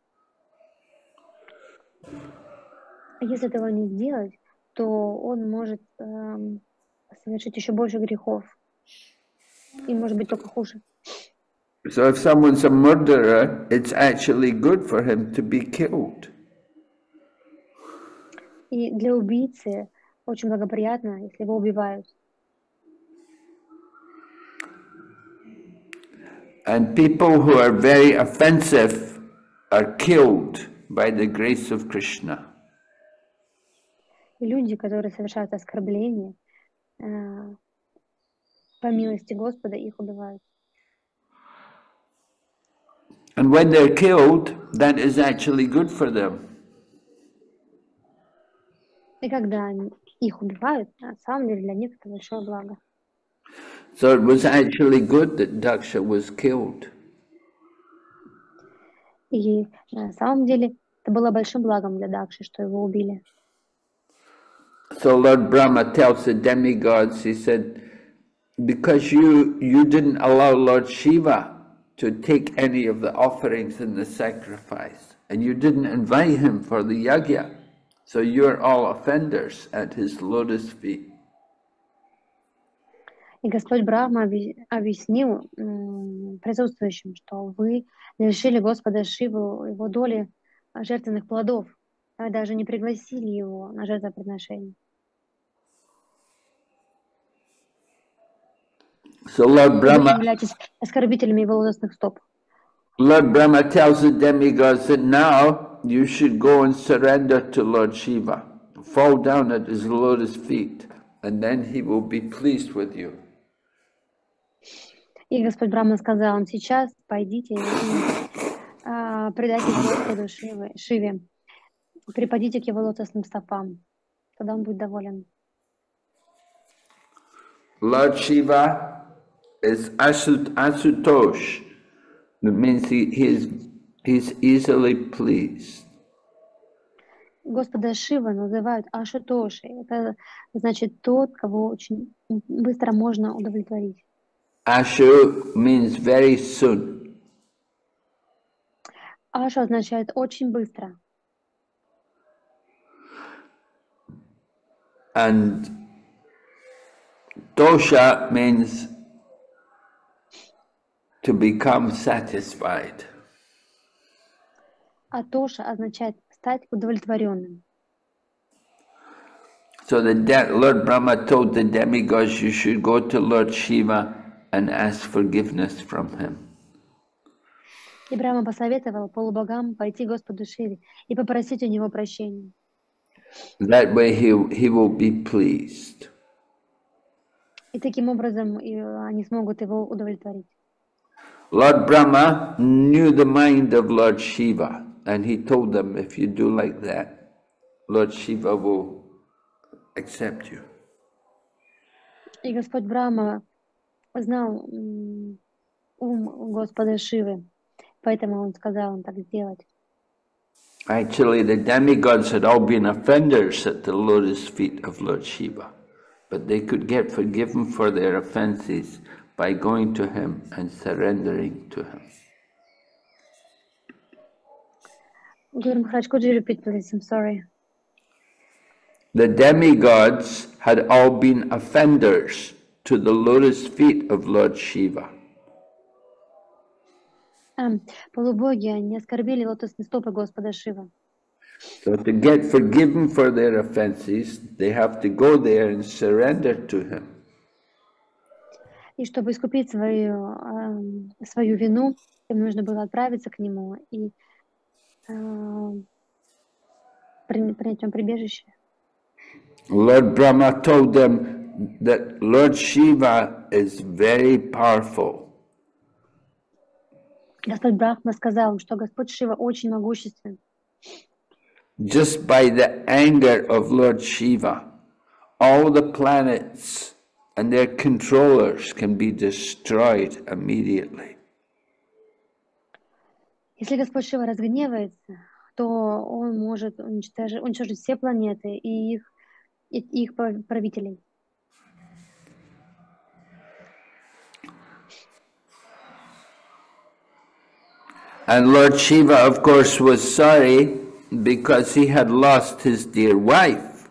если этого не сделать, то он может эм, совершить еще больше грехов. И может быть только хуже. So if someone's a murderer, it's actually good for him to be killed. И для убийцы очень благоприятно, если его убивают. And people who are very offensive are killed by the grace of Krishna. И люди, которые совершают оскорбления, э, по милости Господа, их убивают. And when they're killed, that is actually good for them. И когда они, их убивают, на самом деле для них это большое благо. So it was actually good that Daksha was killed. И на самом деле это было большим благом для Дакши, что его убили. So Lord Brahma tells the demigods, he said, because you, you didn't allow Lord Shiva to take any of the offerings in the sacrifice, and you didn't invite him for the yajna, so you're all offenders at his lotus feet. И Господь Брахма объ- объяснил м, присутствующим, что вы лишили Господа Шиву его доли жертвенных плодов, а даже не пригласили его на жертвоприношение. So Lord И вы Brahma, являетесь оскорбителями его лотосных стоп. Lord Brahma tells the demigods that now you should go and surrender to Lord Shiva, fall down at his lotus feet, and then he will be pleased with you. И Господь Брахма сказал им: сейчас пойдите и а, предайтесь Господу Шиве, Шиве, припадите к его лотосным стопам, тогда он будет доволен. Lord Shiva is asut, asutosh. That means he, he is he's easily pleased. Господа Шива называют Ашутоши. Это значит тот, кого очень быстро можно удовлетворить. Ashu means very soon. Ашу означает очень быстро. And dosha means to become satisfied. А Тоша означает стать удовлетворенным. So the de- Lord Brahma told the demigods you should go to Lord Shiva and ask forgiveness from him. И Брахма посоветовал полубогам пойти к Господу Шиве и попросить у него прощения. That way he, he will be pleased. И таким образом и они смогут его удовлетворить. Lord Brahma knew the mind of Lord Shiva, and he told them, if you do like that, Lord Shiva will accept you. И Господь Брахма знал м, ум Господа Шивы, поэтому он сказал им так сделать. Actually, the demigods had all been offenders at the lotus feet of Lord Shiva, but they could get forgiven for their offenses by going to him and surrendering to him. Guru Maharaj, could you repeat, please? I'm sorry. The demigods had all been offenders to the lotus feet of Lord Shiva. А, полубоги, они оскорбили лотосные стопы Господа Шива. So to get forgiven for their offenses, they have to go there and surrender to him. И чтобы искупить свою, а, свою вину, им нужно было отправиться к нему и а, при- принять в нем прибежище. Lord Brahma told them that Lord Shiva is very powerful. Господь Брахма сказал им, что Господь Шива очень могуществен. Just by the anger of Lord Shiva, all the planets and their controllers can be destroyed immediately. Если Господь Шива разгневается, то Он может уничтожить, уничтожить все планеты и их, и их правителей. And Lord Shiva, of course, was sorry because he had lost his dear wife.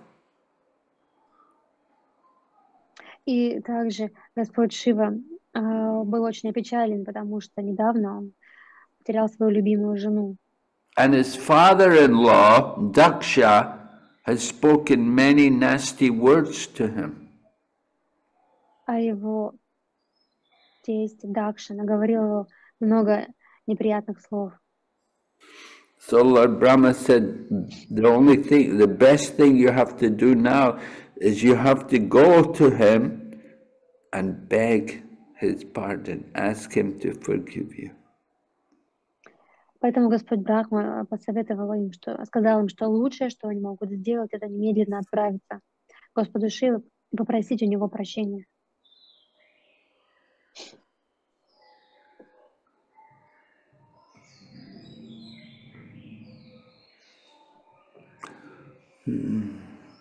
И также Господь Шива э, был очень опечален, потому что недавно он потерял свою любимую жену. And his father-in-law, Daksha, has spoken many nasty words to him. А его тесть Дакша наговорил его много неприятных слов. So Lord Brahma said, the only thing, the best thing you have to do now is you have to go to him and beg his pardon, ask him to forgive you. Поэтому Господь Брахма посоветовал им, что, сказал им, что лучшее, что они могут сделать, это немедленно отправиться к Господу Шиве и попросить у него прощения. Hmm.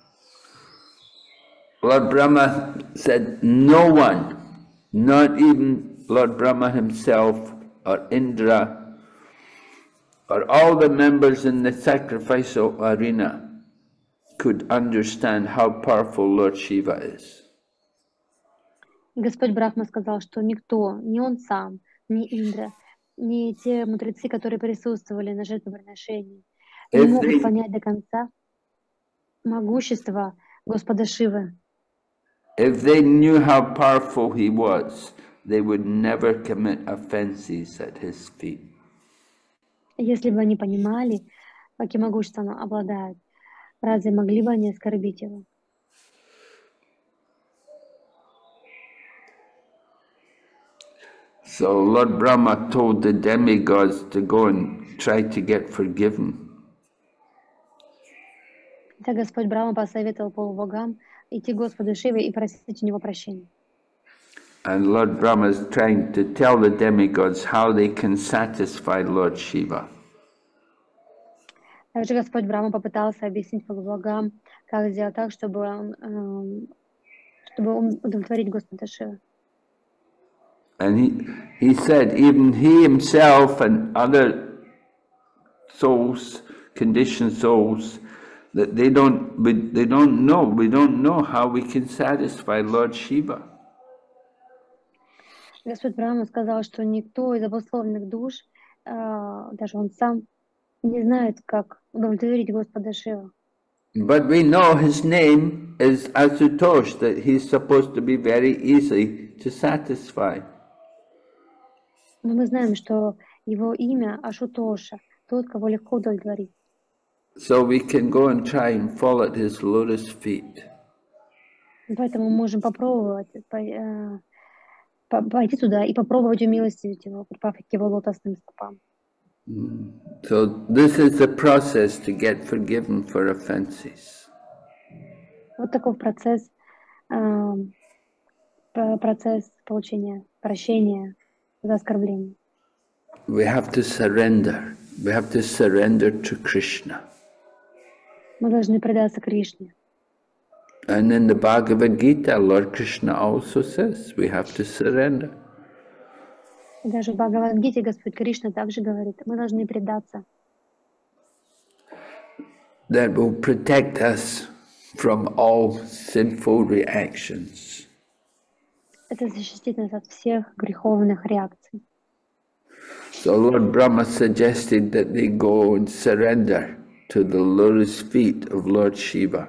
Lord Brahma said, no one, not even Lord Brahma himself or Indra or all the members in the sacrificial arena could understand how powerful Lord Shiva is. Господь Брахма сказал, что никто, ни он сам, ни Индра, ни те мудрецы, которые присутствовали на жертвоприношении, не могут понять до конца могущество Господа Шивы. If they knew how powerful he was, they would never commit offenses at his feet. Если бы они понимали, каким могуществом он обладает, разве могли бы они оскорбить его? So Lord Brahma told the demigods to go and try to get forgiven. Так Господь Брахма посоветовал полубогам идти к Господу Шиве и просить у него прощения. And Lord Brahma is trying to tell the demigods how they can satisfy Lord Shiva. Также Господь Брахма попытался объяснить полубогам, как сделать так, чтобы он, эм, чтобы он удовлетворить Господа Шиву. And he, he said even he himself and other souls, conditioned souls, that they don't, we, they don't know, we don't know how we can satisfy Lord Shiva. Господь Брахма сказал, что никто из обусловленных душ, э, даже он сам, не знает, как удовлетворить Господа Шиву. But we know his name is Asutosh, that he's supposed to be very easy to satisfy. Но мы знаем, что его имя Ашутоша, тот, кого легко удовлетворить. So we can go and try and fall at his lotus feet. Поэтому мы можем попробовать пойти туда и попробовать умилостивить его, припав к его лотосным стопам. So this is the process to get forgiven for offenses. Вот такой процесс, процесс получения прощения за оскорбление. We have to surrender. We have to surrender to Krishna. Мы должны предаться Кришне. And in the Bhagavad Gita, Lord Krishna also says we have to surrender. И даже в Бхагавад-гите Господь Кришна также говорит, мы должны предаться. That will protect us from all sinful reactions. Это защитит нас от всех греховных реакций. So Lord Brahma suggested that they go and surrender to the lotus feet of Lord Shiva.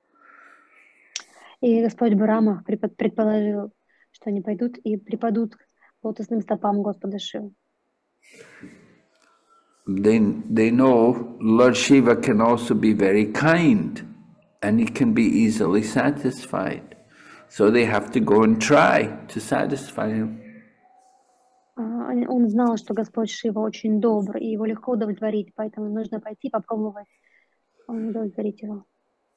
И Господь Брахма предположил, что они пойдут и припадут к лотосным стопам Господа Шивы. They, they know Lord Shiva can also be very kind and he can be easily satisfied. So they have to go and try to satisfy him. А, Он знал, что Господь Шива очень добр, и его легко удовлетворить, поэтому нужно пойти попробовать удовлетворить его.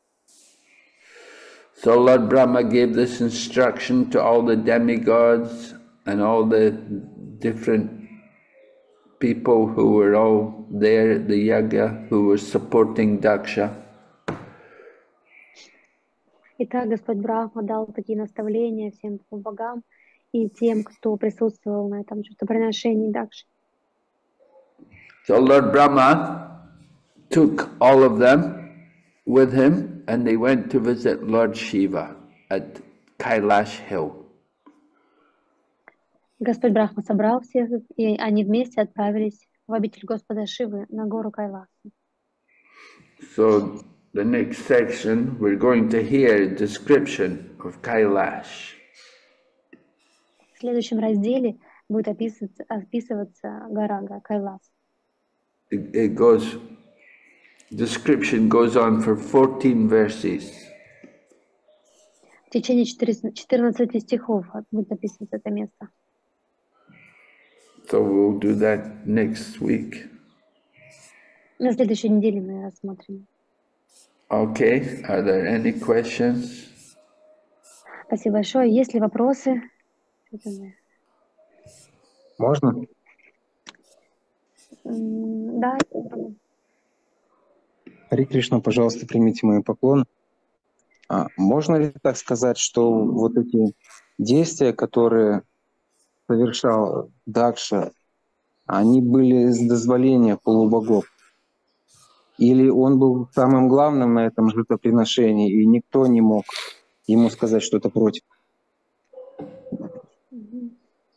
So Lord Brahma gave this instruction to all the demigods and all the different people who were all there at the yaga, who were supporting Daksha. Итак, Господь Брахма дал такие наставления всем богам и тем, кто присутствовал на этом жертвоприношении Дакши. So Lord Brahma took all of them with him and they went to visit Lord Shiva at Kailash Hill. Господь Брахма собрал всех, и они вместе отправились в обитель Господа Шивы на гору Кайлас. So the next section we're going to hear a description of Kailash. В следующем разделе будет описываться, описываться гора Кайлас. It, it goes, description goes on for fourteen verses. В течение четырнадцати стихов будет описываться это место. So we'll do that next week. На следующей неделе мы рассмотрим. Okay, are there any questions? Спасибо большое. Есть ли вопросы? Можно? М, Да. Хари Кришна, пожалуйста, примите мой поклон. А можно ли так сказать, что вот эти действия, которые совершал Дакша, они были с дозволения полубогов? Или он был самым главным на этом жертвоприношении, и никто не мог ему сказать что-то против? Мгм.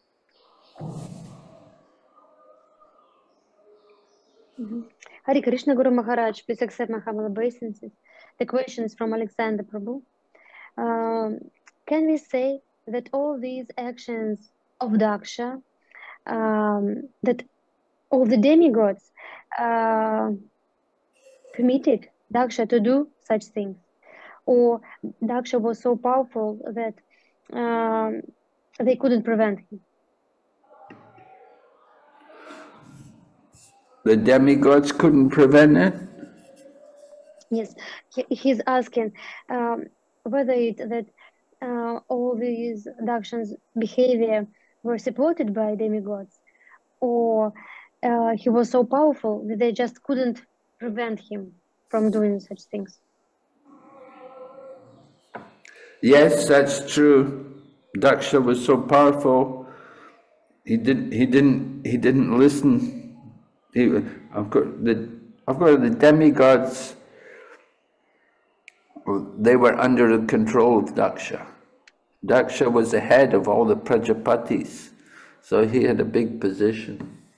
Мгм. Хари Кришна Гуру Махарадж, please accept my humble obeisances. The question is from Alexander Prabhu. Um, can we say that all these actions of Daksha, um, that all the demigods uh, permitted Daksha to do such things? Or Daksha was so powerful that um, they couldn't prevent him? The demigods couldn't prevent it? Yes, he, he's asking um, whether it that uh, all these Daksha's behavior were supported by demigods, or uh, he was so powerful that they just couldn't prevent him from doing such things. Yes, that's true. Daksha was so powerful. He didn't. He didn't. He didn't listen. He, of course, the of course the demigods. They were under the control of Daksha. Daksha was the head of all the Prajapatis, so he had a big position.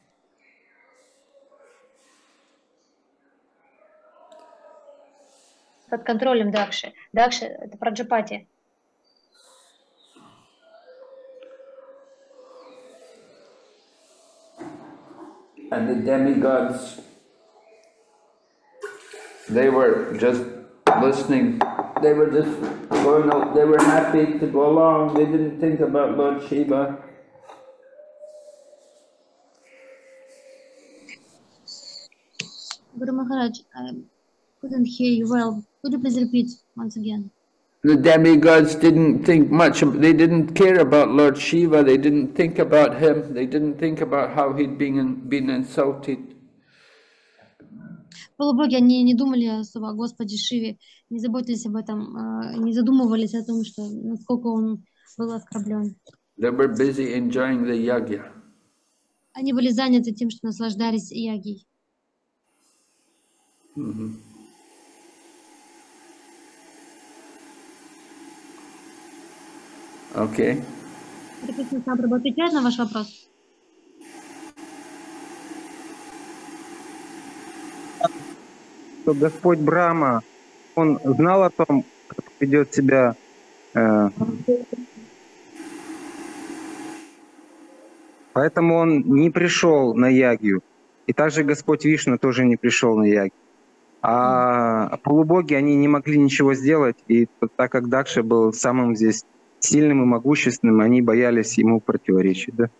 Под контролем Дакши. Дакши — это Праджапати. And the demigods, they were just listening. They were just going out. They were happy to go along. They didn't think about Lord Shiva. Guru Maharaj, I couldn't hear you well. Could you please repeat once again? The demigods didn't think much. They didn't care about Lord Shiva. They didn't think about him. They didn't think about how he'd been been insulted. Полубоги, они не думали особо о Господе Шиве, не заботились об этом, а, не задумывались о том, что насколько он был оскорблен. They were busy enjoying the yagya. Они были заняты тем, что наслаждались ягой. Mhm. Okay. Хари Кришна Сам Прабху отвечает на ваш вопрос? Что Господь Брахма, он знал о том, как ведет себя э, поэтому он не пришел на ягью. И также Господь Вишну тоже не пришел на ягью. А полубоги, они не могли ничего сделать, и так как Дакша был самым здесь сильным и могущественным, они боялись ему противоречить, да?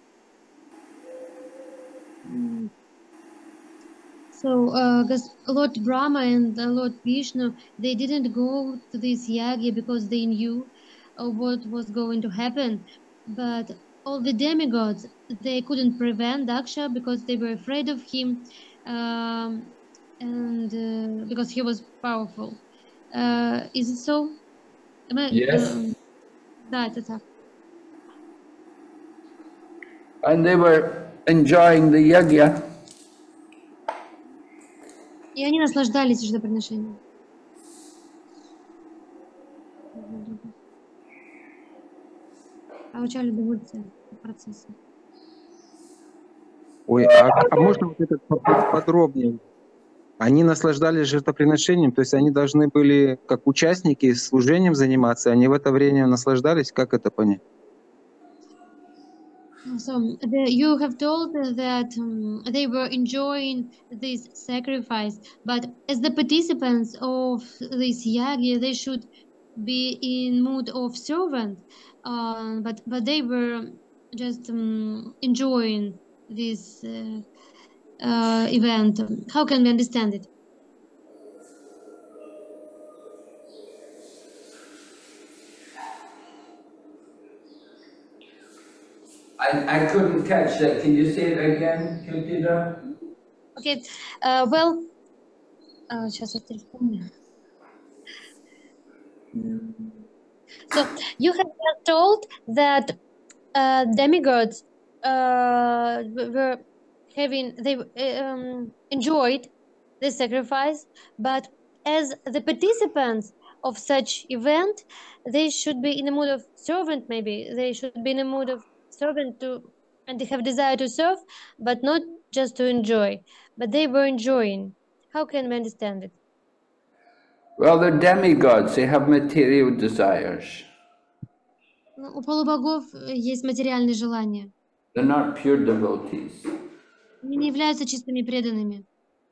Mm. So, uh, Gas- Lord Brahma and uh, Lord Vishnu, they didn't go to this yagya because they knew uh, what was going to happen. But all the demigods, they couldn't prevent Daksha because they were afraid of him, um, and uh, because he was powerful. Uh, is it so? Am I- Yes. um, Да, это так. And they were enjoying the yajna. И они наслаждались жертвоприношением. Получали удовольствие от процесса. Ой, а, а можно вот это по- по- подробнее? Они наслаждались жертвоприношением, то есть они должны были как участники служением заниматься, они в это время наслаждались, как это понять? So the, you have told that um, they were enjoying this sacrifice, but as the participants of this yagya, they should be in mood of servant. Uh, but but they were just um, enjoying this uh, uh, event. How can we understand it? I, I couldn't catch that. Can you say it again, Kiltida? Okay. Uh, well, uh, сейчас я вспомню. So you have just told that uh, demigods uh, were having they um, enjoyed the sacrifice, but as the participants of such event, they should be in a mood of servant. Maybe they should be in a mood of servant to, and they have desire to serve, but not just to enjoy. But they were enjoying. How can we understand it? Well, they're demigods. They have material desires. Ну, у полубогов э, есть материальные желания. They're not pure devotees. Они не являются чистыми преданными.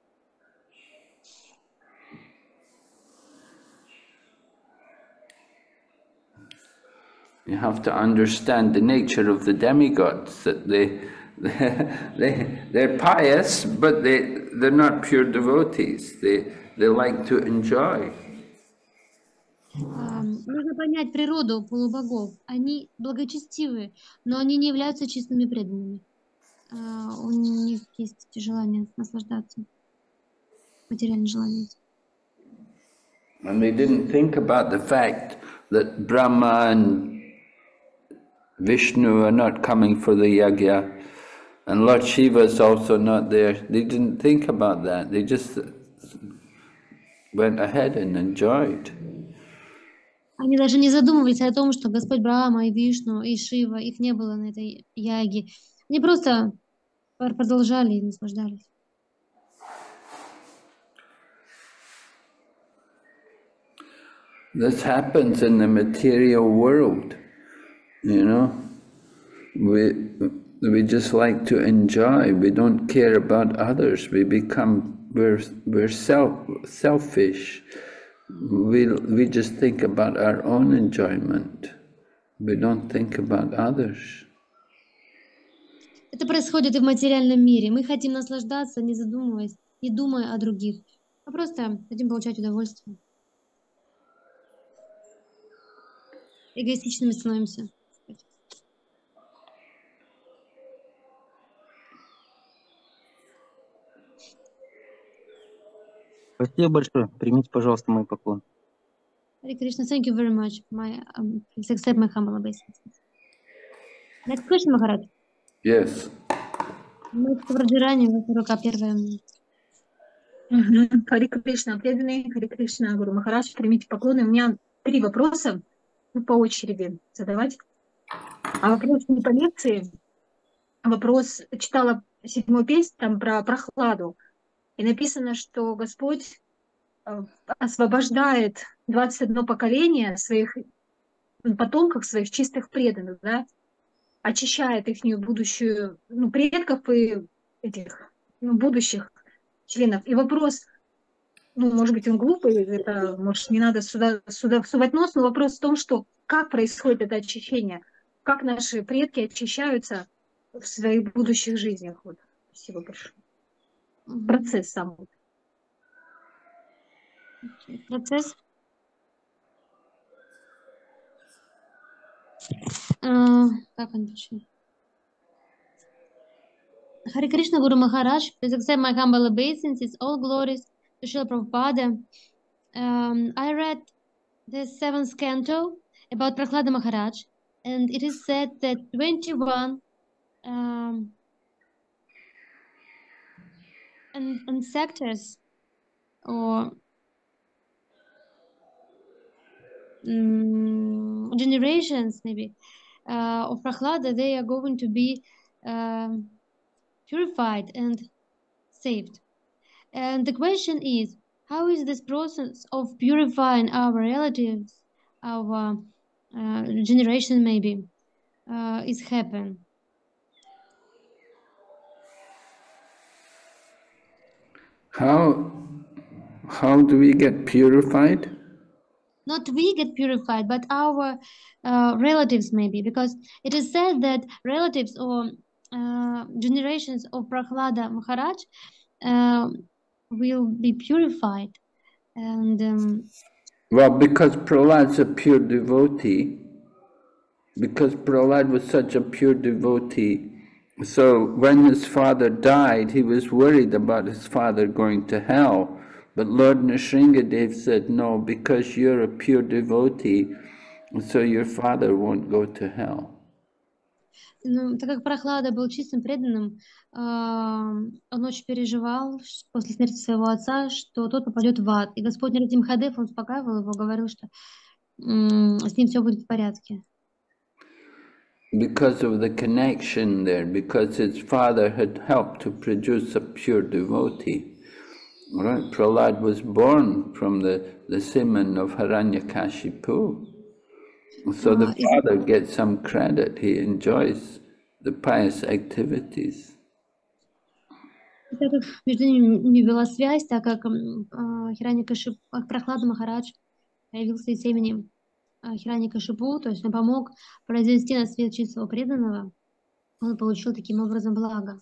You have to understand the nature of the demigods, that they, they, they're pious, but they, they're not pure devotees. They, they like to enjoy. Ам, Нужно понять природу полубогов. Они благочестивые, но они не являются чистыми преданными. А, У них есть желание наслаждаться, материальное желание. And they didn't think about the fact that Brahma and Vishnu are not coming for the yajna, and Lord Shiva is also not there. They didn't think about that. They just went ahead and enjoyed. Они даже не задумывались о том, что Господь Брахма и Вишну и Шива, их не было на этой яге. Они просто пр- продолжали и наслаждались. This happens in the material world, you know. We, we just like to enjoy. We don't care about others. We become, we're, we're self, selfish. We, we just think about our own enjoyment. We don't think about others. Это происходит и в материальном мире. Мы хотим наслаждаться, не задумываясь, не думая о других, а просто хотим получать удовольствие. Эгоистичными становимся. Спасибо большое. Примите, пожалуйста, мой поклон. Hare Krishna, thank you very much. My, um, please accept my humble obeisances. Next question, Maharaj. Yes. Next Враджарани, ваша рука первая. Мгм. Хари Кришна, преданный, Хари Кришна, Гуру Махарадж, примите поклоны. У меня три вопроса, ну, по очереди задавать. А вопрос не по лекции, а вопрос, читала седьмую песню там про прохладу, и написано, что Господь э, освобождает двадцать одно поколение своих м, потомков, своих чистых преданных, да, очищает их будущую, ну, предков и этих, ну, будущих членов. И вопрос, ну, может быть, он глупый, это, может, не надо сюда, сюда всувать нос, но вопрос в том, что как происходит это очищение, как наши предки очищаются в своих будущих жизнях. Вот. Спасибо большое. Мгм. Процесс сам. Процесс. А, Как он точно? Hare Krishna Guru Maharaj, please accept my humble obeisances, all glories to Srila Prabhupada. Um, I read the seventh canto about Prahlada Maharaj, and it is said that twenty-one um, and, and sectors or um, generations maybe uh, of Prahlada, they are going to be um, purified and saved. And the question is, how is this process of purifying our relatives, our uh, generation maybe, uh, is happen? How, how do we get purified? Not we get purified, but our uh, relatives maybe, because it is said that relatives or uh, generations of Prahlada Maharaj uh, will be purified. And um, Well, because Prahlad's a pure devotee, because Prahlad was such a pure devotee, so when his father died, he was worried about his father going to hell. But Lord Nrsingadev said, no, because you're a pure devotee, so your father won't go to hell. ну, так как Прохлада был чистым преданным, а, он очень переживал ш- после смерти своего отца, что тот попадет в ад. И Господь Радим Хадев, он успокаивал его, говорил, что м, с ним все будет в порядке. Because of the connection there, because his father had helped to produce a pure devotee. Right? Prahlad was born from the, the semen of Hiranyakashipu. So the А, из- father gets some credit, he enjoys the pious activities. так как между ними была связь, так как м, а, Хираньякашип- а, Прохлада Махарадж появился из семени а, Хираньякашипу, то есть он помог произвести на свет чистого преданного, он получил таким образом благо.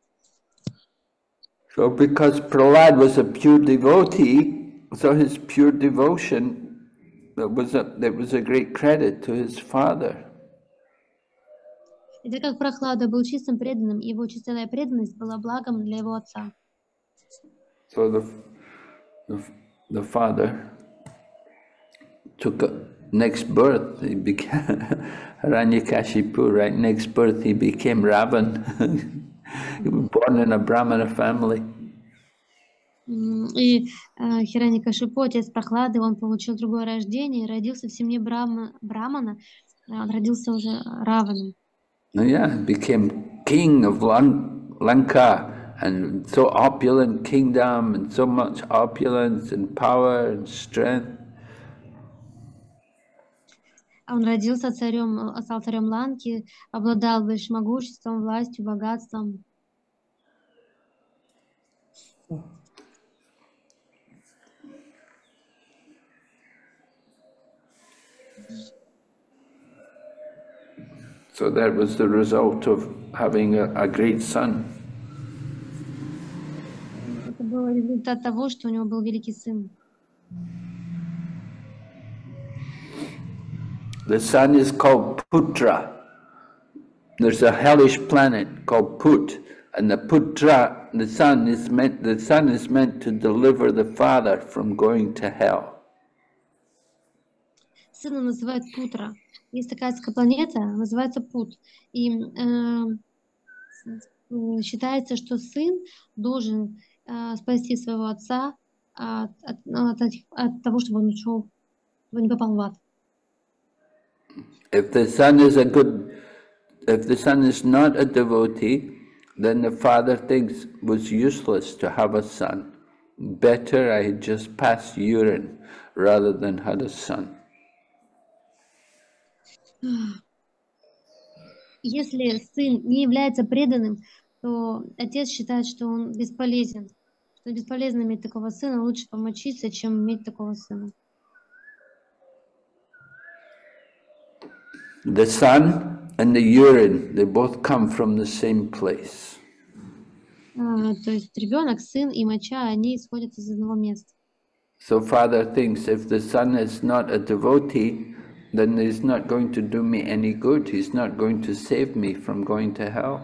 So because Prahlad was a pure devotee, so his pure devotion, that was a, that was a great credit to his father. И так как Прохлада был чистым преданным, его чистая преданность была благом для его отца. So the, the, the father took a next birth, he became Hiranyakashipu, right? Next birth he became Ravan. He was born in a Brahmana family. М, И э, Хираньякашипу, отец Прохлады, он получил другое рождение и родился в семье Брахма, Брамана, а он родился уже Раваном. And yeah, he became king of Lan- Lanka, and so opulent kingdom, and so much opulence and power and strength. А он родился царем, э, стал царем Ланки, обладал большим могуществом, властью, богатством. So that was the result of having a, a great son. Это был результат того, что у него был великий сын. The son is called Putra. There's a hellish planet called Put, and the Putra, the son is meant. The son is meant to deliver the father from going to hell. Сына называют Путра. Есть такая адская планета, называется Пут. И э, э, считается, что сын должен э, спасти своего отца от, от, ну, от этих- от того, чтобы он ушел, чтобы он не попал в ад. If the son is a good, if the son is not a devotee, then the father thinks it was useless to have a son. Better I had just passed urine rather than had a son. Если сын не является преданным, то отец считает, что он бесполезен, что бесполезно иметь такого сына, лучше помочиться, чем иметь такого сына. The sun and the urine, they both come from the same place. А, то есть ребенок, сын и моча, они исходят из одного места. So Father thinks if the son is not a devotee, then he's not going to do me any good. He's not going to save me from going to hell.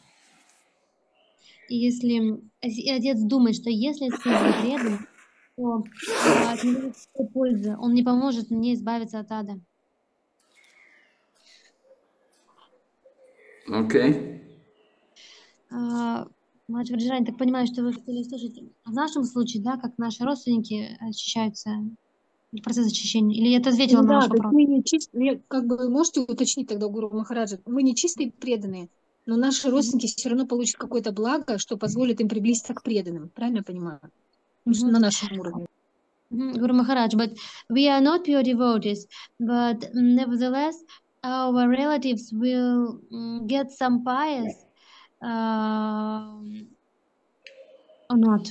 И если и отец думает, что если сын не предан, то а, от него никакой пользы, он не поможет мне избавиться от ада. Okay? А, Мать Ваджрани, так понимаю, что вы хотели услышать в нашем случае, да, как наши родственники очищаются, процесс очищения? Или я это ответила Ну на да, ваш то есть вопрос? мы не чистые, как бы можете уточнить тогда, Гуру Махараджа, мы не чистые преданные, но наши родственники все равно получат какое-то благо, что позволит им приблизиться к преданным. Правильно я понимаю? Ну, что Мгм. на нашем уровне. Mhm, Guru Maharaj, but we are not pure devotees, but nevertheless, our relatives will mm, get some pious um or not.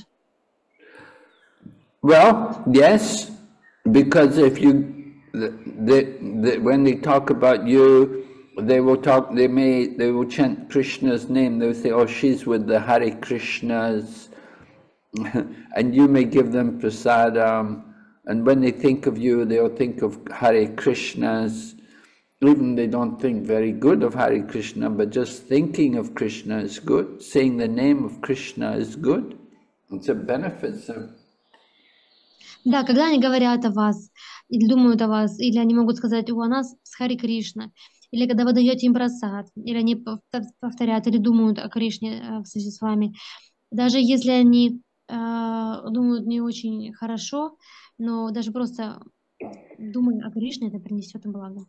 Well, yes, because if you, the, the, the, when they talk about you, they will talk, they may, they will chant Krishna's name, they'll say, oh, she's with the Hare Krishnas, and you may give them prasadam, and when they think of you, they'll think of Hare Krishnas. Even they don't think very good of Hare Krishna, but just thinking of Krishna is good, saying the name of Krishna is good. It's a benefit of. Да, когда они говорят о вас, или думают о вас, или они могут сказать, у нас с Хари Кришна, или когда вы даете им просад, или они повтор- повторяют, или думают о Кришне э, в связи с вами, даже если они э, думают не очень хорошо, но даже просто думая о Кришне, это принесет им благо.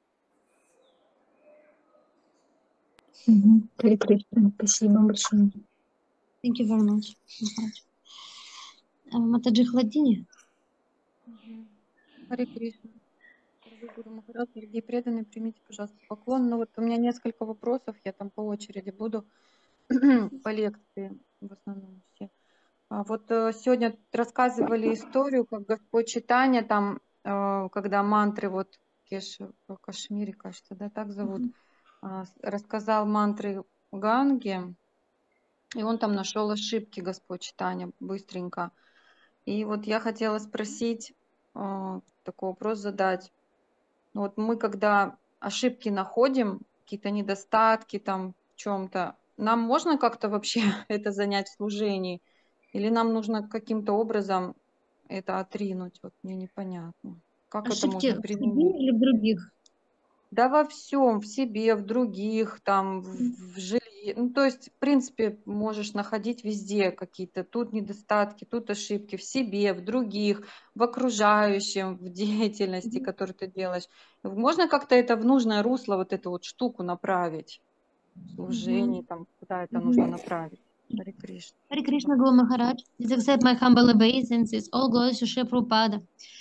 Мгм. Харе Кришна. Спасибо большое. Thank you very much. Maharaj. Э, Матаджи Хладини. Мгм. Харе Кришна. Дорогой Гуру Махарадж, дорогие преданные, примите, пожалуйста, поклон. Ну вот у меня несколько вопросов, я там по очереди буду по лекции в основном все. А вот э, сегодня рассказывали историю, как Господь Чайтанья там, э, когда мантры, вот Кеш в Кашмире, кажется, да, так зовут, а, с- рассказал мантры Ганги, и он там нашел ошибки, Господь Чайтанья, быстренько. И вот я хотела спросить, э, такой вопрос задать. Ну Вот мы, когда ошибки находим, какие-то недостатки там в чем-то, нам можно как-то вообще это занять в служении? Или нам нужно каким-то образом это отринуть? Вот мне непонятно. Как это Ошибки можно в себе применить? или в других? Да во всем, в себе, в других, там, в, в жилье. Ну, то есть, в принципе, можешь находить везде какие-то тут недостатки, тут ошибки, в себе, в других, в окружающем, в деятельности, Мгм. которую ты делаешь. Можно как-то это в нужное русло, вот эту вот штуку направить, в служении, Мгм. там, куда это нужно Мгм. направить? Харе Кришна. Hare Krishna Guru Maharaj, please accept my humble obeisance. All glories to Shri Prabhupada.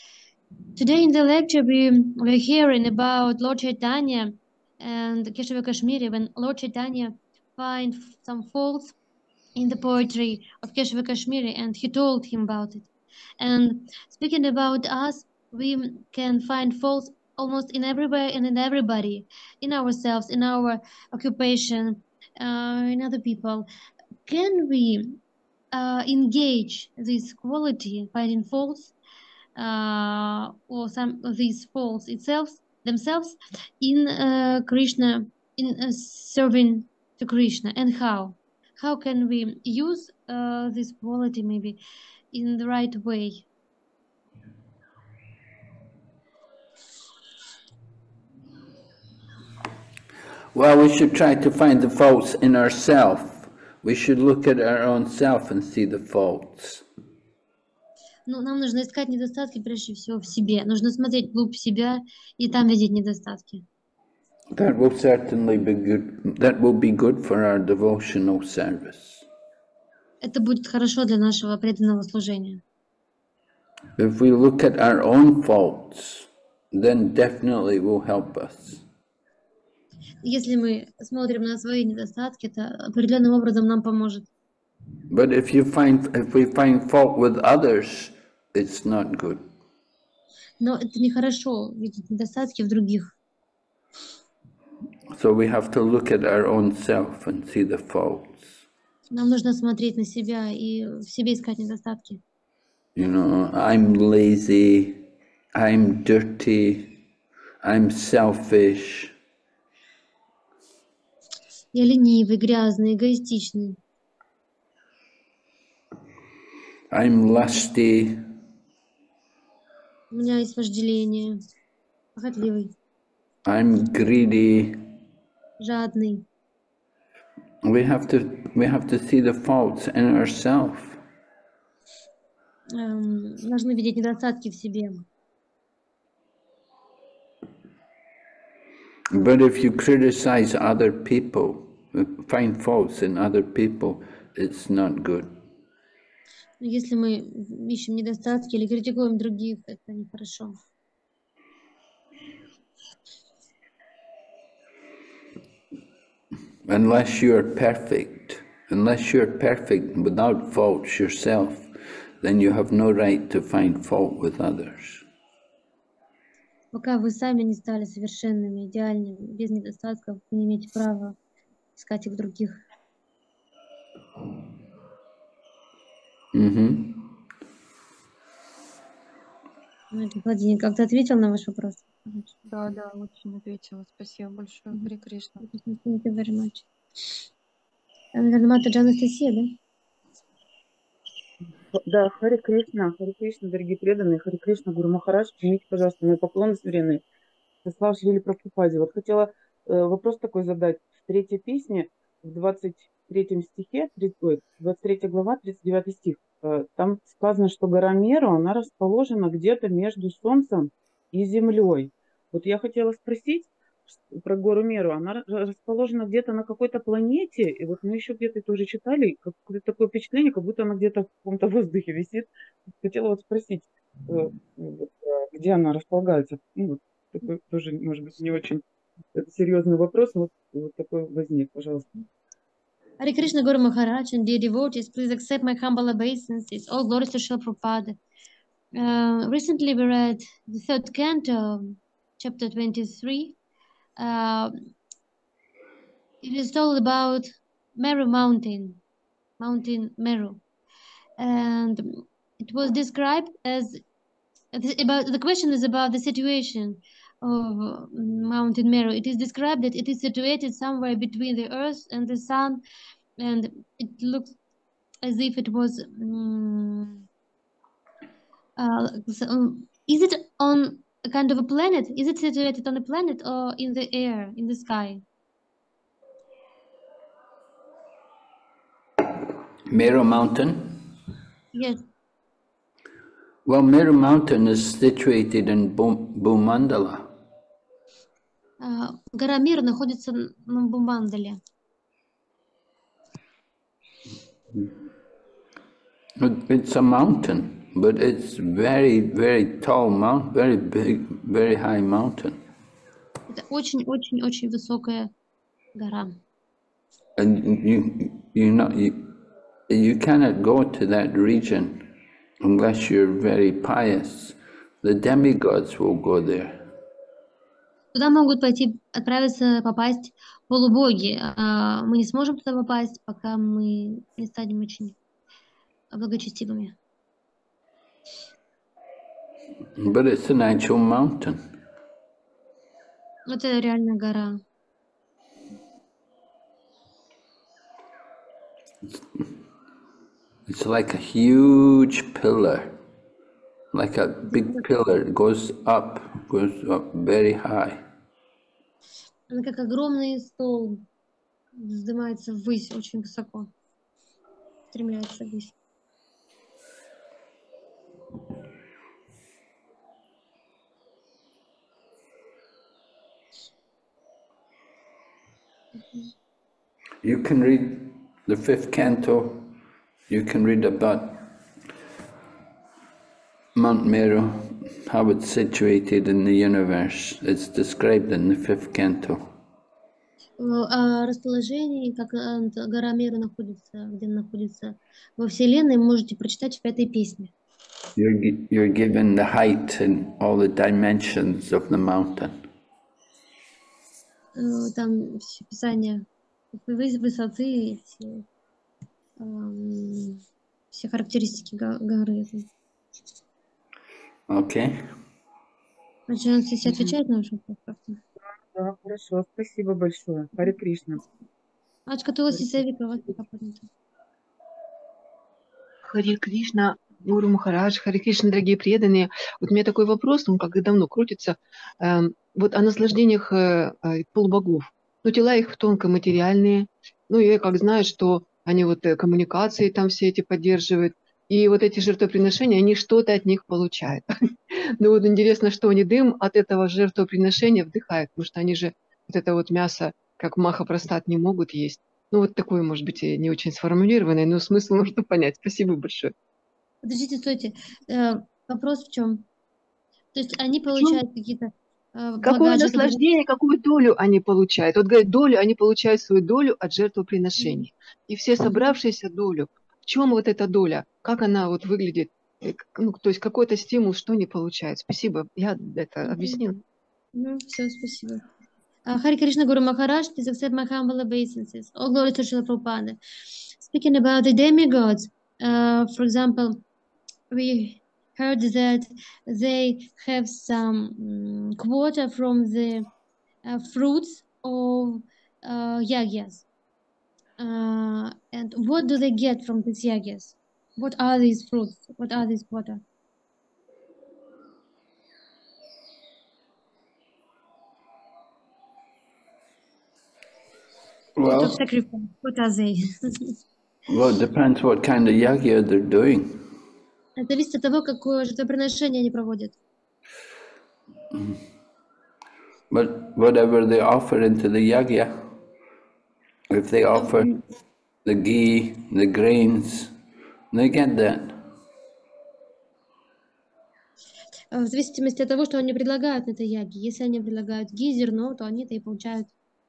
Today in the lecture we were hearing about Lord Chaitanya and Keshava Kashmiri when Lord Chaitanya find some faults in the poetry of Keshava Kashmiri and he told him about it. And speaking about us, we can find faults almost in everywhere and in everybody, in ourselves, in our occupation, uh, in other people. Can we uh, engage this quality, finding faults, uh, or some of these faults itself themselves in uh, Krishna, in uh, serving to Krishna, and how? How can we use uh, this quality maybe in the right way? Well, we should try to find the faults in ourselves. We should look at our own self and see the faults. Ну, нам нужно искать недостатки прежде всего в себе. Нужно смотреть вглубь себя и там видеть недостатки. That will certainly be good. That will be good for our devotional service. Это будет хорошо для нашего преданного служения. If we look at our own faults, then definitely will help us. Если мы смотрим на свои недостатки, это определенным образом нам поможет. But if you find, if we find fault with others, it's not good. Но это нехорошо видеть недостатки в других. So we have to look at our own self and see the faults. Нам нужно смотреть на себя и в себе искать недостатки. You know, I'm lazy, I'm dirty, I'm selfish. Я ленивый, грязный, эгоистичный. I'm lusty. У меня есть вожделение, похотливый, I'm greedy. жадный. We have to, we have to see the faults in ourselves. Эм, должны видеть недостатки в себе. But if you criticize other people, find faults in other people, it's not good. Но если мы ищем недостатки или критикуем других, это нехорошо. Unless you're perfect, unless you're perfect without faults yourself, then you have no right to find fault with others. Пока вы сами не стали совершенными, идеальными, без недостатков, вы не имеете права искать их в других. Mm-hmm. Владимир, как ты ответил на ваш вопрос? Да, да, очень ответила. Спасибо большое, Харе Кришна. Thank you very much. Наверное, Матаджи Анастасия, да? Да, Харе Кришна, Харе Кришна, дорогие преданные, Харе Кришна, Гуру Махарадж, примите, пожалуйста, мои поклоны смиренные. Слава Шрили Прабхупаде. Вот хотела э, вопрос такой задать. В третьей песне, в двадцать третьем стихе, ой, двадцать третья глава, тридцать девятый стих, э, там сказано, что гора Меру, она расположена где-то между Солнцем и Землей. Вот я хотела спросить про гору Меру. Она расположена где-то на какой-то планете, и вот мы еще где-то это уже читали, какое-то такое впечатление, как будто она где-то в каком-то воздухе висит. Хотела вот спросить, где она располагается. Ну, вот такой тоже, может быть, не очень серьезный вопрос, но вот, вот такой возник, пожалуйста. Hare Krishna Guru Maharaj and dear devotees, please accept my humble obeisances. All glories to Srila Prabhupada. Uh, recently we read the third canto, chapter twenty-three. Uh, it is told about Meru Mountain, Mountain Meru. And it was described as, about the question is about the situation of Mountain Meru. It is described that it is situated somewhere between the earth and the sun, and it looks as if it was um, uh, so, is it on a kind of a planet? Is it situated on a planet or in the air, in the sky? Meru Mountain? Yes. Well, Meru Mountain is situated in Bhumandala. Uh, гора Меру находится на Бумандале. It's a mountain, but it's very, very tall mountain, very big, very high mountain. Это очень-очень-очень высокая гора. And you, you know, you, you cannot go to that region unless you're very pious. The demigods will go there. Туда могут пойти, отправиться, попасть полубоги. А мы не сможем туда попасть, пока мы не станем очень благочестивыми. But it's an actual mountain. Это реально гора. It's like a huge pillar, like a big pillar. It goes up, goes up very high. Она как огромный стол, вздымается ввысь, очень высоко, стремляется ввысь. You can read the fifth canto. You can read about Mount Meru, how it's situated in the universe. It's described in the fifth canto. о расположении, как э, гора Мера находится, где она находится во Вселенной, можете прочитать в пятой песне. You're, gi- you're given the height and all the dimensions of the mountain. Э, Там все описание вы- высоты, все, эм, все характеристики го- горы. Okay? Значит, если Мгм. отвечает на ваши вопросы. Да, хорошо, спасибо большое. Харе Кришна. Ачка Тула Харе Кришна. Сисевика, вас пока поднята. Харе Кришна, Гуру Махарадж, Харе Кришна, дорогие преданные. Вот у меня такой вопрос, он как и давно крутится. Эм, вот о наслаждениях э, э, полубогов. Ну, тела их тонко-материальные. Ну, я как знаю, что они вот э, коммуникации там все эти поддерживают. И вот эти жертвоприношения, они что-то от них получают. Ну вот интересно, что они дым от этого жертвоприношения вдыхают, потому что они же вот это вот мясо, как махапростат, не могут есть. Ну вот такой, может быть, и не очень сформулированный, но смысл можно понять. Спасибо большое. Подождите, стойте. Э, Вопрос в чем? То есть они В чем? получают какие-то э, блага Какое от жертвоприношения? наслаждение, какую долю они получают? Вот говорят, долю, они получают свою долю от жертвоприношений. И все Мгм. собравшиеся долю. В чем вот эта доля? Как она вот выглядит? Э, к- Ну, то есть какой-то стимул, что они получают? Спасибо, я это Мгм. объяснила. Ну, все, спасибо. Uh, Hare Krishna Guru Maharaj, please accept my humble obeisances. All glory to Srila Prabhupada. Speaking about the demigods, uh, for example, we heard that they have some mm, quota from the uh, fruits of uh, yagyas. Uh, and what do they get from these yagyas? What are these fruits? What are these quota? Quota of Well, sacrifice. What are they? well, it depends what kind of yagya they're doing. Это зависит от того, какое жертвоприношение они проводят. But whatever they offer into the yagya, if they offer the ghee, the grains, they get that. Э, В зависимости от того, что они предлагают на этой яге. Если они предлагают ги, зерно, то они это и получают.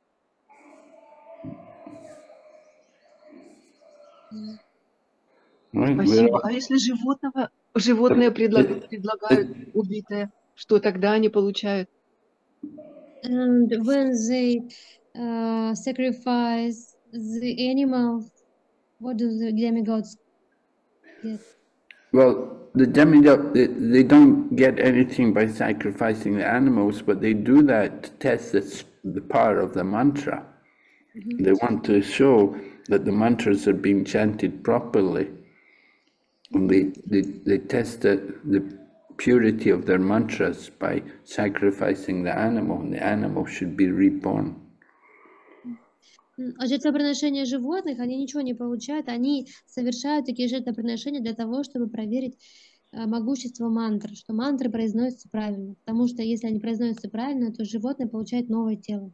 М. Right? We're Спасибо. all- А если животного, животное предлаг- предлагают убитое, что тогда они получают? And when they uh, sacrifice the animals, what do the demigods get? Well, the demigod, they, they don't get anything by sacrificing the animals, but they do that to test the, s- the power of the mantra. Мгм. They want to show that the mantras are being chanted properly. And they, they, they test the, the purity of their mantras by sacrificing the animal, and the animal should be reborn. М, А жертвоприношения животных, они ничего не получают, они совершают такие жертвоприношения для того, чтобы проверить э, могущество мантр, что мантры произносятся правильно. Потому что если они произносятся правильно, то животное получает новое тело.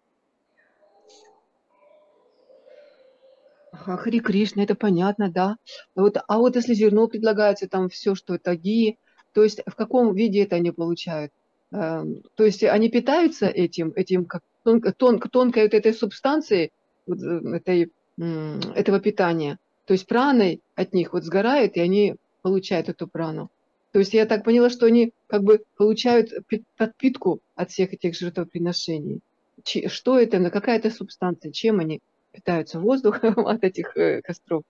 Ага, Харе Кришна, это понятно, да. Вот, а вот если зерно предлагается, там все, что это ги, то есть в каком виде это они получают? Эм, То есть они питаются этим, этим как тонко, тонко, тонкой вот этой субстанцией, вот, э, этой, м, этого питания. То есть праной от них вот сгорает, и они получают эту прану. То есть я так поняла, что они как бы получают пи- подпитку от всех этих жертвоприношений. Чи- Что это, на какая это субстанция, чем они питаются воздухом от этих э, костров?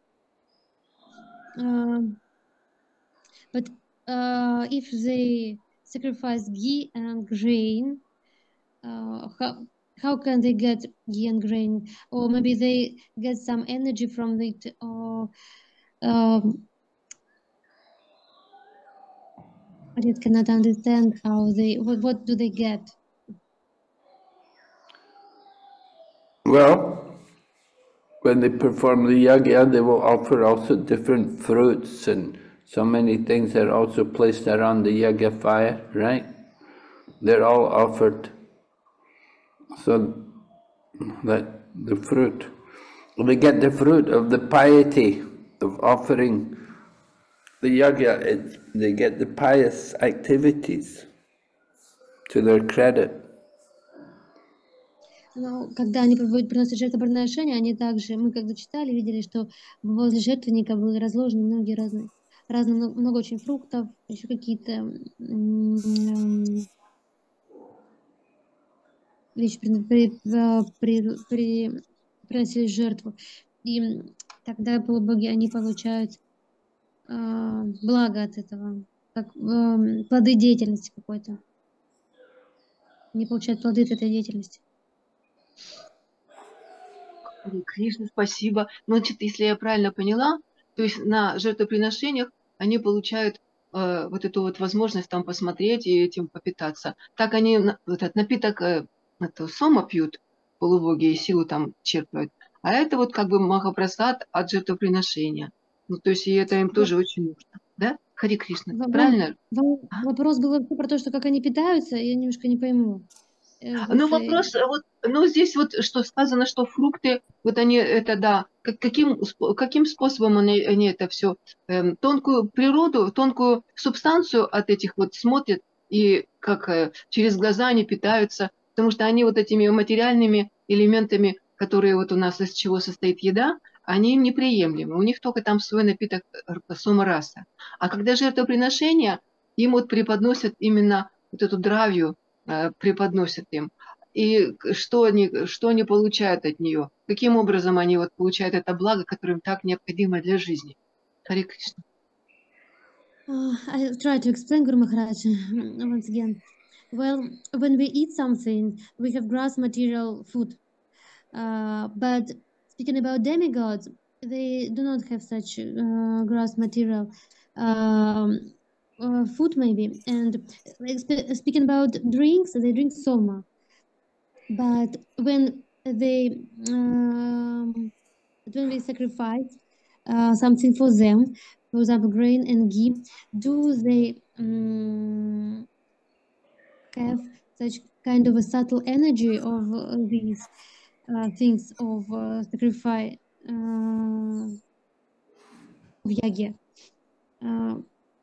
Um, but uh, if they sacrifice ghee and grain, uh, how, how can they get ghee and grain? Or maybe they get some energy from it, or um, I just cannot understand how they, what, what do they get? Well, when they perform the yagya, they will offer also different fruits and so many things are also placed around the yagya fire, right? They're all offered. So that the fruit, they get the fruit of the piety of offering the yagya. It, they get the pious activities to their credit. Но когда они проводят, приносят жертвоприношения, они также, мы когда читали, видели, что возле жертвенника были разложены многие разные, разные много, много очень фруктов, еще какие-то м, вещи при, при, а, при- при- приносили в жертву. И тогда полубоги, они получают а, благо от этого, как ам, плоды деятельности какой-то. Они получают плоды от этой деятельности. Харе Кришна, спасибо. Ну, значит, если я правильно поняла, то есть на жертвоприношениях они получают э, вот эту вот возможность там посмотреть и этим попитаться. Так они на- вот этот напиток э, это сома пьют, полубоги, и силу там черпают. А это вот как бы махапрасад от жертвоприношения. Ну, то есть и это им тоже очень нужно. Да? Харе Кришна, Во- во- правильно? во- А? Вопрос был вообще про то, что как они питаются, я немножко не пойму. Э, Ну, Вот, э, вопрос, э, вот, ну, здесь вот что сказано, что фрукты, вот они это, да, как, каким, спо- каким способом они, они это все, эм, тонкую природу, тонкую субстанцию от этих вот смотрят, и как э, через глаза они питаются, потому что они вот этими материальными элементами, которые вот у нас из чего состоит еда, они им неприемлемы. У них только там свой напиток э, сомараса. А когда жертвоприношения, им вот преподносят именно вот эту дравью, э, преподносят им. И к- что они, что они получают от нее? Каким образом они вот получают это благо, которое им так необходимо для жизни? Харе Кришна. uh, I'll try to explain, Guru Maharaj, once again. Well, when we eat something, we have gross material food. Uh, but speaking about demigods, they do not have such uh, gross material um, uh, food, maybe. And like, spe- speaking about drinks, they drink soma. But when they um, when we sacrifice uh, something for them, for example, grain and ghee, do they um, have such kind of a subtle energy of uh, these uh, things of uh, sacrifice uh, of yagya? Uh,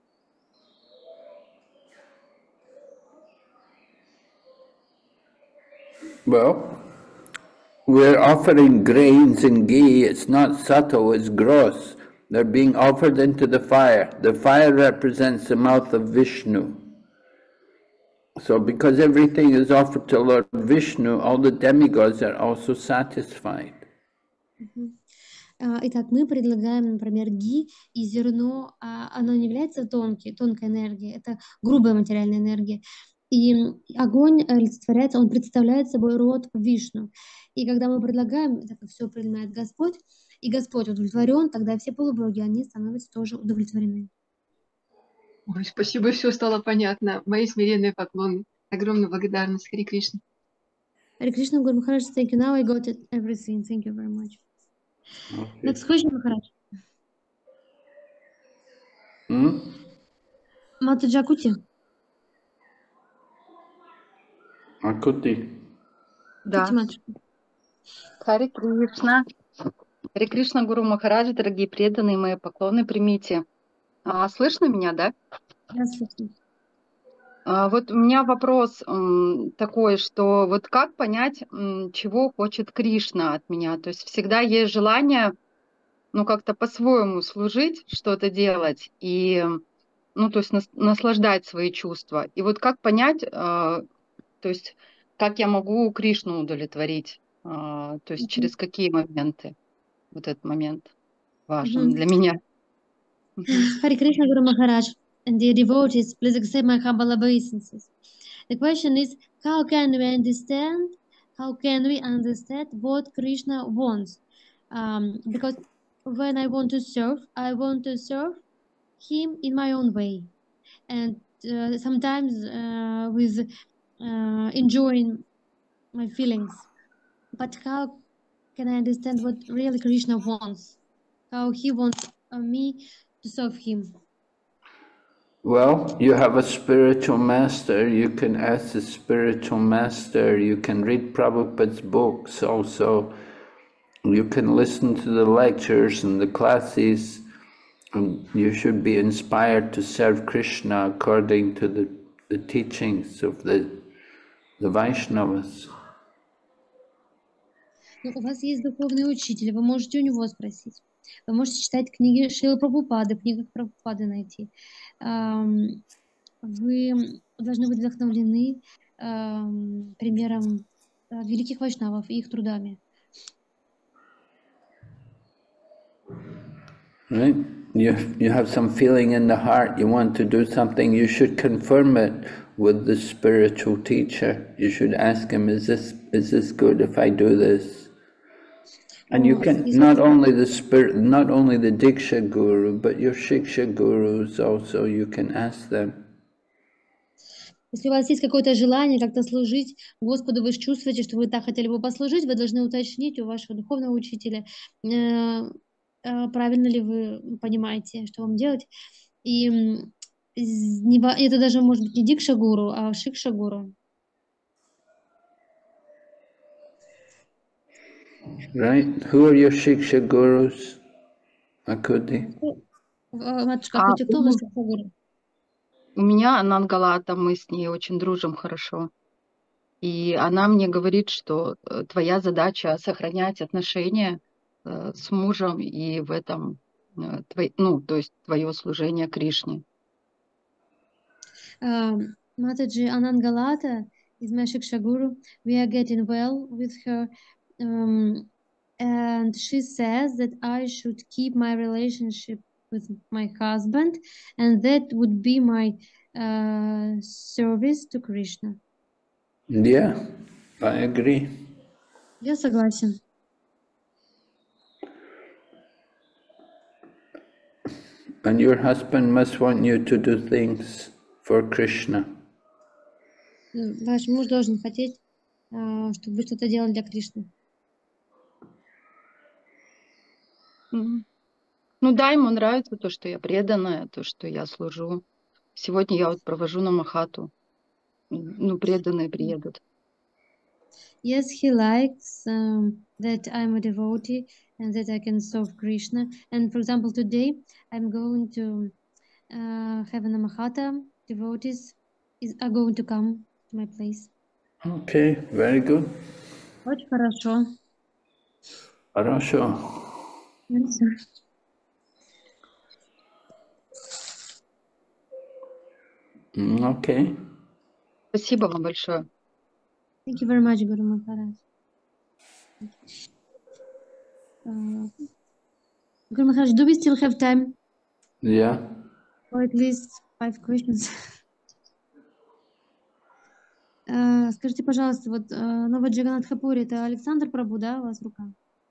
Well, we're offering grains and ghee. It's not subtle, it's gross. They're being offered into the fire. The fire represents the mouth of Vishnu. So because everything is offered to Lord Vishnu, all the demigods are also satisfied. мгм. А, Итак, мы предлагаем, например, ги и зерно, а оно не является тонкой, тонкой энергией, это грубая материальная энергия. И м, огонь э, олицетворяется, он представляет собой род Вишну. И когда мы предлагаем, это все принимает Господь, и Господь удовлетворен, тогда все полубоги, они становятся тоже удовлетворены. Ой, спасибо, все стало понятно. Мои смиренные поклоны. Огромная благодарность. Харе Кришна. Hare Krishna, Guru Maharaj, thank you. Now I got it, everything. Thank you very much. Okay. Next question, Maharaj. Hmm? Mata Jakuti. Akuti. Да. Kuti Mata. Харе Кришна. Харе Кришна, Гуру Махараджи, дорогие преданные, мои поклоны примите. А, слышно меня, да? Да, слышно. А, вот у меня вопрос м, такой, что вот как понять, м, чего хочет Кришна от меня? То есть всегда есть желание, ну, как-то по-своему служить, что-то делать и, ну, то есть нас- наслаждать свои чувства. И вот как понять, а, то есть как я могу Кришну удовлетворить? А, то есть через какие моменты? Вот этот момент важен Мгм. для меня. Мгм. Hare Krishna, Guru Maharaj, and dear devotees, please accept my humble obeisances. The question is, how can we understand, how can we understand what Krishna wants? Um, because when I want to serve, I want to serve him in my own way, and uh, sometimes uh, with uh, enjoying my feelings. But how can I understand what really Krishna wants? How he wants uh, me to serve him? Well, you have a spiritual master. You can ask the spiritual master. You can read Prabhupada's books also. You can listen to the lectures and the classes. And you should be inspired to serve Krishna according to the, the teachings of the, the Vaishnavas. Ну, у вас есть духовный учитель, вы можете у него спросить. Вы можете читать книги Шрилы Прабхупады, в книгах Прабхупады найти. Ам, Вы должны быть вдохновлены ам, примером а, великих вайшнавов и их трудами. Right? You, you have some feeling in the heart, you want to do something, you should confirm it with the spiritual teacher. You should ask him, is this, is this good if I do this? And you Ну, can, если not only the spirit, not only the Diksha Guru, but your Shiksha Gurus also, you can ask them. Если у вас есть какое-то желание как-то служить Господу, вы чувствуете, что вы так хотели бы послужить, вы должны уточнить у вашего духовного учителя, э, э, правильно ли вы понимаете, что вам делать. И м, из- не ва- это даже может быть не Дикша Гуру, а Шикша Гуру. Right? Who are your Shiksha Gurus, Akuti? Э, Матушка, А Акути, кто у вас Шикша Гуру? у меня Анангалата, мы с ней очень дружим хорошо. И она мне говорит, что э, твоя задача сохранять отношения э, с мужем и в этом, э, твой- ну, то есть твое служение Кришне. Um, Mataji Anangalata is my Shiksha Guru. We are getting well with her. Um, and she says that I should keep my relationship with my husband, and that would be my uh, service to Krishna. Yeah, I agree. Я согласен. And your husband must want you to do things for Krishna. М, Ваш муж должен хотеть, а, чтобы вы что-то делали для Кришны. Мгм. Ну да, ему нравится то, что я преданная, то, что я служу. Сегодня я вот провожу на Махату. М, Ну, преданные приедут. Yes, he likes um, that I'm a devotee and that I can serve Krishna. And for example, today I'm going to uh, have a Namahata. Devotees is, are going to come to my place. Okay, very good. Очень хорошо. Хорошо. Хорошо. Mm, Okay. Спасибо вам большое. Thank you very much, Guru Maharaj. Uh, Guru Maharaj, do we still have time Yeah. for at least five questions? Uh, Скажите, пожалуйста, вот uh, Новая Джаганатхапури, это Александр Прабhu, да, у вас в руках?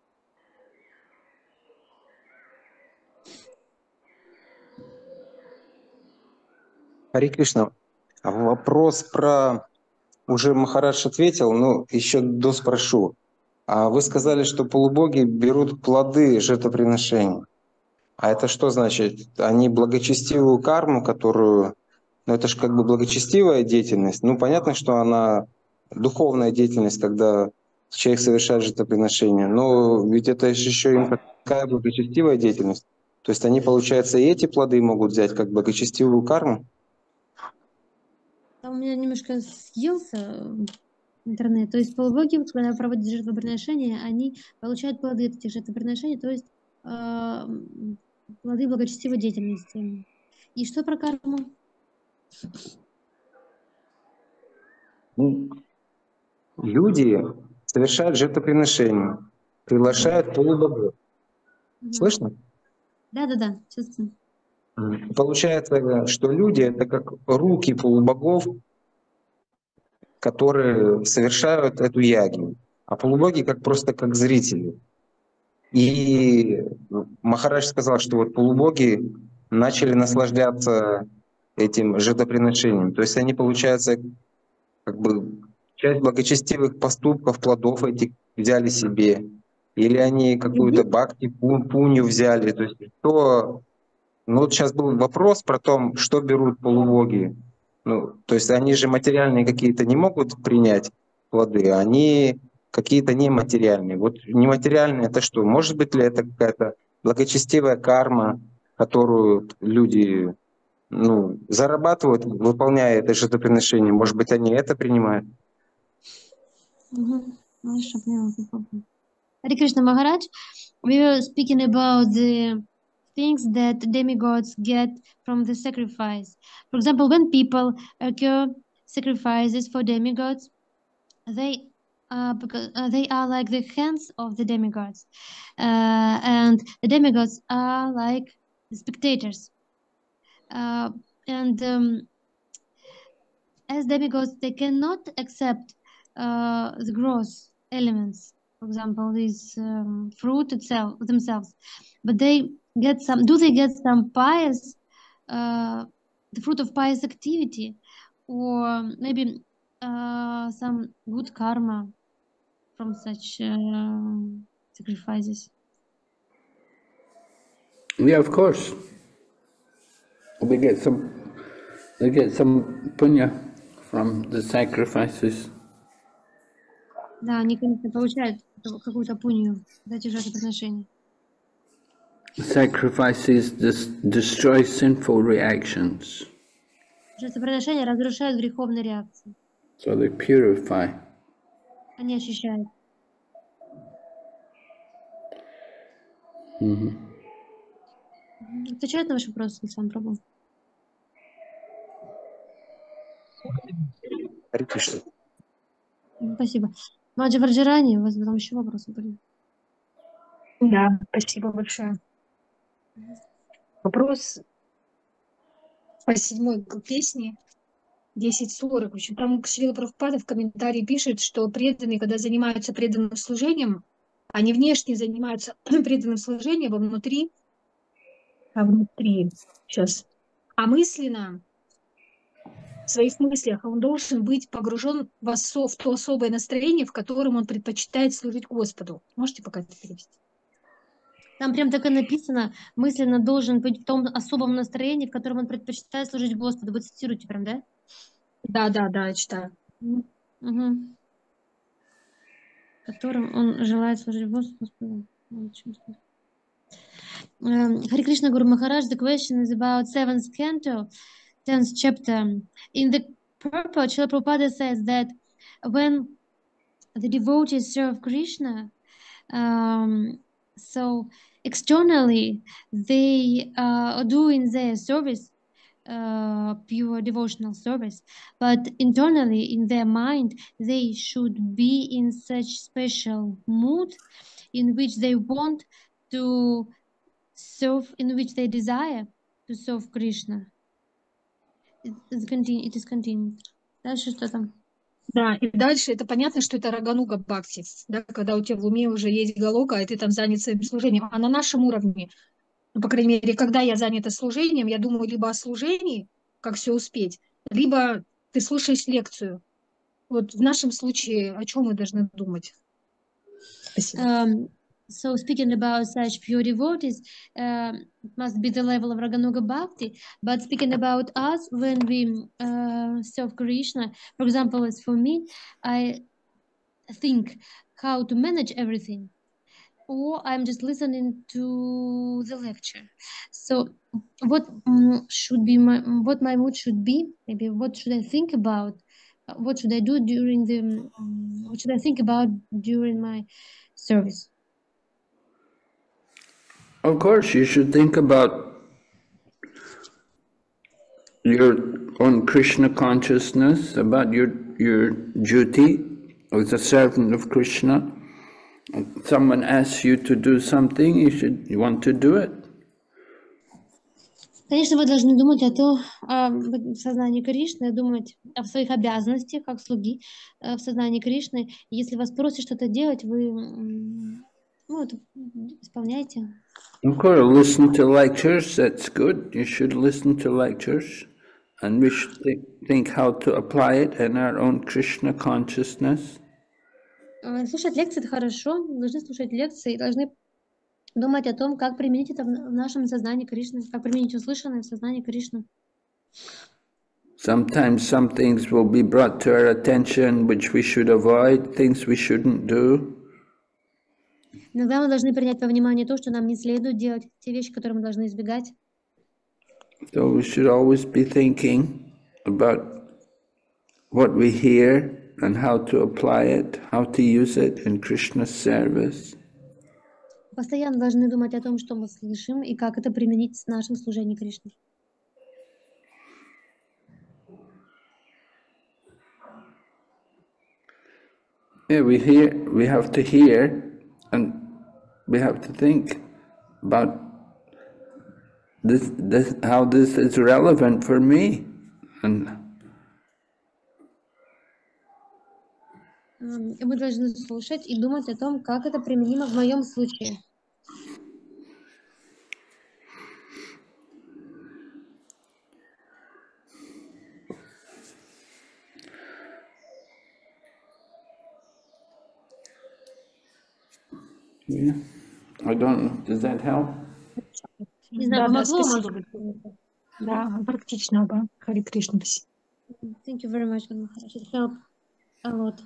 Хари Кришна, а вопрос про... Уже Махарадж ответил, но еще доспрошу. А вы сказали, что полубоги берут плоды жертвоприношений. А это что значит? Они благочестивую карму, которую... Ну это же как бы благочестивая деятельность. Ну понятно, что она духовная деятельность, когда человек совершает жертвоприношение. Но ведь это же еще и такая благочестивая деятельность. То есть они, получается, и эти плоды могут взять как благочестивую карму. Там у меня немножко съелся интернет. То есть полубоги, вот, когда проводят жертвоприношения, они получают плоды этих жертвоприношений, то есть э, м, плоды благочестивой деятельности. И что про карму? Ну, люди совершают жертвоприношение, приглашают полубогов. Мгм. Слышно? Да-да-да, чувствую. Мгм. Получается, что люди — это как руки полубогов, которые совершают эту ягью, а полубоги как просто как зрители. И Махарадж сказал, что вот полубоги начали наслаждаться этим жертвоприношением. То есть они, получается, как бы часть благочестивых поступков, плодов этих взяли себе. Или они какую-то бхакти, пу- пунью взяли. То есть что... Ну вот сейчас был вопрос про то, что берут полубоги. Ну, то есть они же материальные какие-то не могут принять плоды, а они какие-то нематериальные. Вот нематериальные — это что? Может быть ли это какая-то благочестивая карма, которую люди ну, зарабатывают, выполняя это жертвоприношение? Может быть, они это принимают? Угу. Хорошо, поняла, попробую. Hare Krishna Maharaj, we were speaking about the things that demigods get from the sacrifice. For example, when people occur sacrifices for demigods, they uh, because uh, they are like the hands of the demigods, uh, and the demigods are like the spectators. Uh, and um, as demigods, they cannot accept uh, the gross elements. For example, this um, fruit itself themselves, but they get some. Do they get some pious, uh, the fruit of pious activity, or maybe uh, some good karma from such uh, sacrifices? Yeah, of course. We get some, they get some punya from the sacrifices. Да, они, конечно, получают какую-то пунью за эти жертвоприношения. Sacrifices dis- destroy sinful reactions, Жертвоприношения разрушают греховные реакции. so they purify. Они очищают. Mhm. Отвечает на ваш вопрос, Александр Прабhu? Харе Кришна. Спасибо. Маджи Варджирани, у вас там еще вопросы были? Да, спасибо большое. Вопрос по седьмой песне десять сорок. В общем, там Шрила Прабхупада в комментарии пишет, что преданные, когда занимаются преданным служением, они внешне занимаются преданным служением, а внутри, а внутри, сейчас, а мысленно, в своих мыслях он должен быть погружен в, осо, в то особое настроение, в котором он предпочитает служить Господу. Можете пока это перевести? Там прям так и написано, мысленно должен быть в том особом настроении, в котором он предпочитает служить Господу. Вы цитируете прям, да? Да, да, да, я читаю. Угу. Которым он желает служить Господу. Hare Krishna Guru Maharaj, the question is about seventh canto, tenth chapter. In the purport, Srila Prabhupada says that when the devotees serve Krishna, um, so externally they uh, are doing their service, uh, pure devotional service, but internally in their mind they should be in such special mood in which they want to serve, in which they desire to serve Krishna. It is continued. It is continued. Дальше что там? Да, и дальше это понятно, что это рагануга бхакти, да, когда у тебя в уме уже есть галока, и ты там занят своим служением. А на нашем уровне, ну, по крайней мере, когда я занята служением, я думаю либо о служении, как все успеть, либо ты слушаешь лекцию. Вот в нашем случае о чем мы должны думать? Спасибо. Um, so speaking about such pure devotees, uh, it must be the level of Raganuga Bhakti. But speaking about us, when we uh, serve Krishna, for example, as for me, I think how to manage everything, or I'm just listening to the lecture. So, what um, should be my what my mood should be? Maybe what should I think about? Uh, What should I do during the? Um, what should I think about during my service? Of course, you should think about your own Krishna consciousness, about your, your duty as a servant of Krishna. If someone asks you to do something, you should you want to do it. Конечно, вы должны думать о том, о в сознании Кришны, думать о своих обязанностях как слуги э, в сознании Кришны. Если вас просят что-то делать, вы м, ну, это исполняйте. Of course, listen to lectures, that's good. You should listen to lectures. And we should thi- think how to apply it in our own Krishna consciousness. Э, Слушать лекции — это хорошо. Вы должны слушать лекции и должны думать о том, как применить это в в нашем сознании Кришны, как применить услышанное в сознании Кришны. Sometimes some things will be brought to our attention which we should avoid, things we shouldn't do. Иногда мы должны принять во внимание то, что нам не следует делать, те вещи, которые мы должны избегать. So we should always be thinking about what we hear and how to apply it, how to use it in Krishna's service. постоянно должны думать о том, что мы слышим, и как это применить в нашем служении Кришне. Yeah, we hear, we have to hear, and we have to think about this, this, how this is relevant for me, and Эм, и мы должны слушать и думать о том, как это применимо в моем случае. yeah, I don't know. Does that help? Не знаю, Да, да, помогло, спасибо может большое. быть. Да, практично оба. Хари Кришна. Thank you very much, Guru Maharaj. It helped a lot.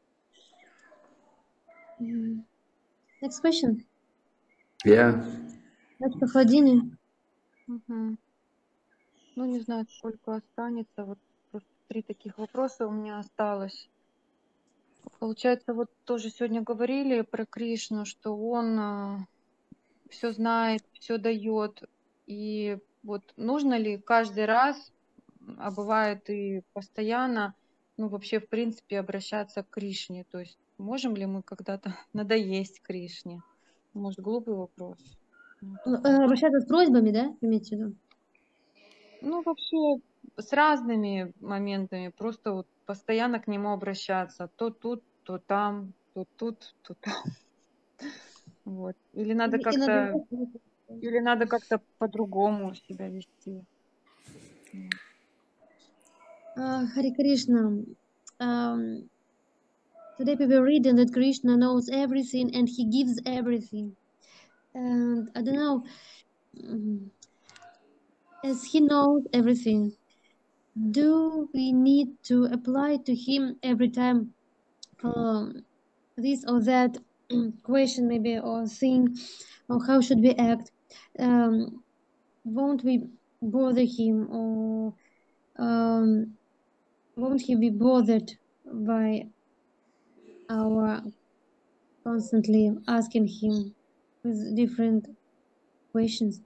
Mm. Next question. Yeah. That's Владимир. Мгм. Ну, не знаю, сколько останется. Вот просто три таких вопроса у меня осталось. Получается, вот тоже сегодня говорили про Кришну, что он все знает, все дает. И вот нужно ли каждый раз, м, а бывает и постоянно, ну, вообще, в принципе, обращаться к Кришне? То есть можем ли мы когда-то надоесть Кришне? Может, глупый вопрос? Ну, Э, такой. Обращаться с просьбами, да, имеете в виду? Ну, вообще, с разными моментами, просто вот постоянно к нему обращаться. То тут, то там, то тут, то там. Вот. Или надо И, и как-то, надоест? или надо как-то по-другому себя вести. Вот. Uh, Hare Krishna. Um, today we were reading that Krishna knows everything and he gives everything. And I don't know, mm, as he knows everything, do we need to apply to him every time um, this or that question maybe or thing, or how should we act? Um, won't we bother him, or um, won't he be bothered by our constantly asking him with different questions?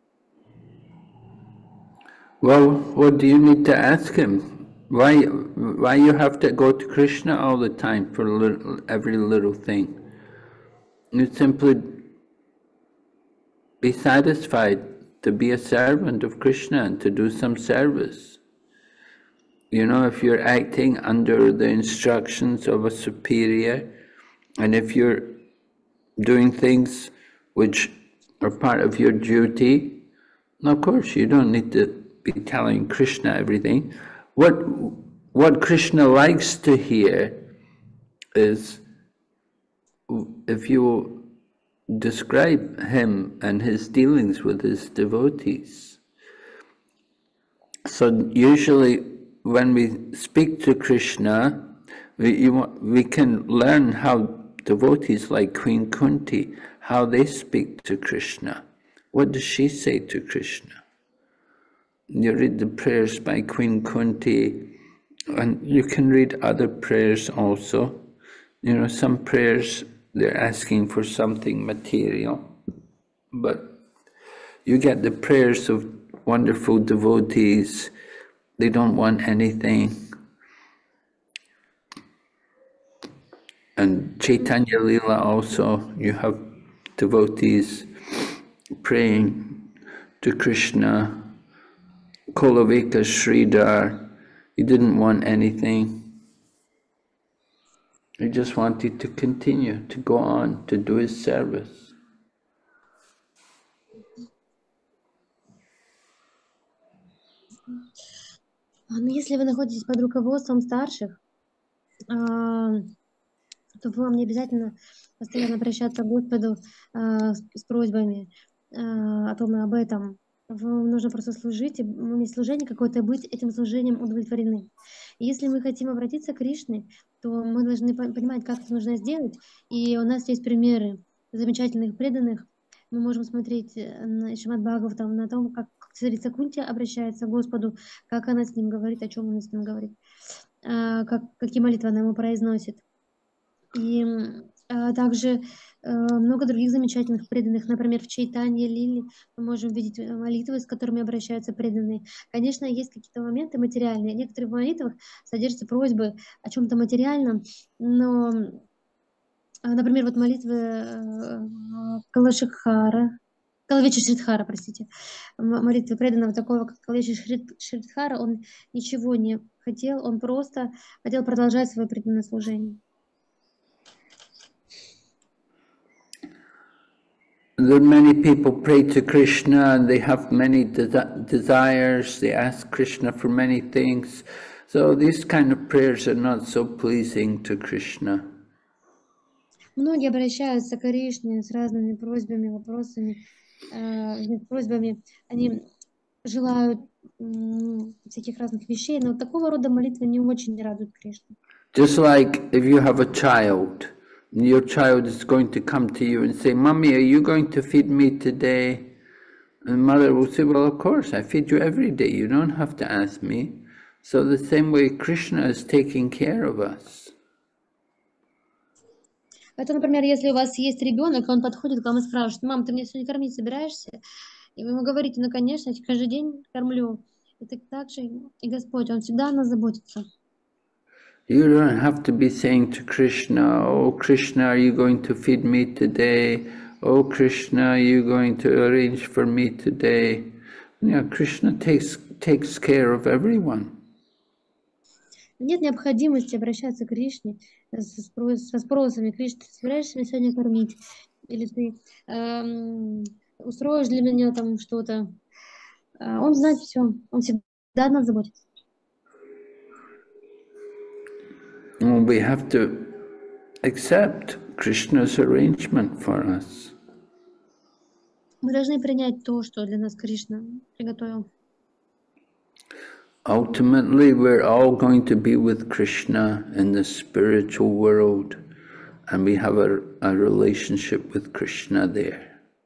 Well, what do you need to ask him? Why, why you have to go to Krishna all the time for little, every little thing? You simply be satisfied to be a servant of Krishna and to do some service. You know, if you're acting under the instructions of a superior, and if you're doing things which are part of your duty, of course you don't need to be telling Krishna everything. What, what Krishna likes to hear is if you describe him and his dealings with his devotees. So usually when we speak to Krishna, we, you, we can learn how devotees like Queen Kunti, how they speak to Krishna. What does she say to Krishna? You read the prayers by Queen Kunti, and you can read other prayers also. You know, some prayers, they're asking for something material, but you get the prayers of wonderful devotees, they don't want anything. And Chaitanya Lila also, you have devotees praying to Krishna. Kulavika Sridhar, he didn't want anything. He just wanted to continue, to go on, to do his service. Но если вы находитесь под руководством старших, а, то вам не обязательно постоянно обращаться к Господу а, с, с просьбами а, о том и об этом. Вам нужно просто служить, и иметь служение какое-то, быть этим служением удовлетворены. И если мы хотим обратиться к Кришне, то мы должны по- понимать, как это нужно сделать. И у нас есть примеры замечательных преданных. Мы можем смотреть на Шримад Бхагаватам, на том, как царица Кунти обращается к Господу, как она с ним говорит, о чем она с ним говорит, а, как, какие молитвы она ему произносит. И А также э, много других замечательных преданных. Например, в Чайтанье Лили мы можем видеть э, молитвы, с которыми обращаются преданные. Конечно, есть какие-то моменты материальные. Некоторые в молитвах содержатся просьбы о чем-то материальном, но, а, например, вот молитвы э, Калашикхара, Калавичи Шридхара, простите, м- молитвы преданного такого, как Калавичи Шрид- Шридхара, он ничего не хотел, он просто хотел продолжать свое преданное служение. There are many people pray to Krishna and they have many de- desires, they ask Krishna for many things. So these kind of prayers are not so pleasing to Krishna. Многие обращаются к Кришне с разными просьбами, вопросами, э, нет, просьбами. Они желают м, всяких разных вещей, но такого рода молитвы не очень радуют Кришну. Just like if you have a child, your child is going to come to you and say, "Mommy, are you going to feed me today?" And mother will say, "Well, of course, I feed you every day. You don't have to ask me." So the same way Krishna is taking care of us. Это, например, если у вас есть ребенок, он подходит к вам и спрашивает: "Мам, ты меня сегодня кормить собираешься?" И вы ему говорите: "Ну, конечно, я тебя каждый день кормлю." Это так же и Господь, Он всегда о нас заботится. You don't have to be saying to Krishna, "Oh Krishna, are you going to feed me today? Oh Krishna, are you going to arrange for me today?" Yeah, Krishna takes takes care of everyone. Нет необходимости обращаться к Кришне со, спрос- со спросами: "Кришна, ты собираешься меня сегодня кормить? Или ты эм, устроишь для меня там что-то?" А, Он знает все, Он всегда о нас заботится. Well, we have to accept Krishna's arrangement for us. Мы должны принять то, что для нас Кришна приготовил. Ultimately, we're all going to be with Krishna in the spiritual world, and we have a, a relationship with Krishna there.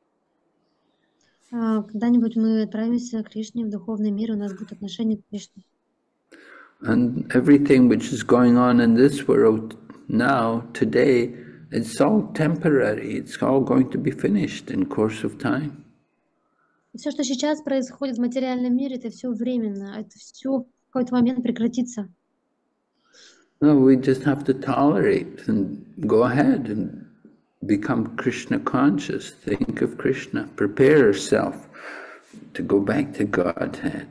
А, Когда-нибудь мы отправимся к Кришне в духовный мир, и у нас будут отношения к Кришне. And everything which is going on in this world now, today, it's all temporary. It's all going to be finished in course of time. И все, что сейчас происходит в материальном мире, это все временно, это все в какой-то момент прекратится. No, we just have to tolerate and go ahead and become Krishna conscious, think of Krishna, prepare yourself to go back to Godhead.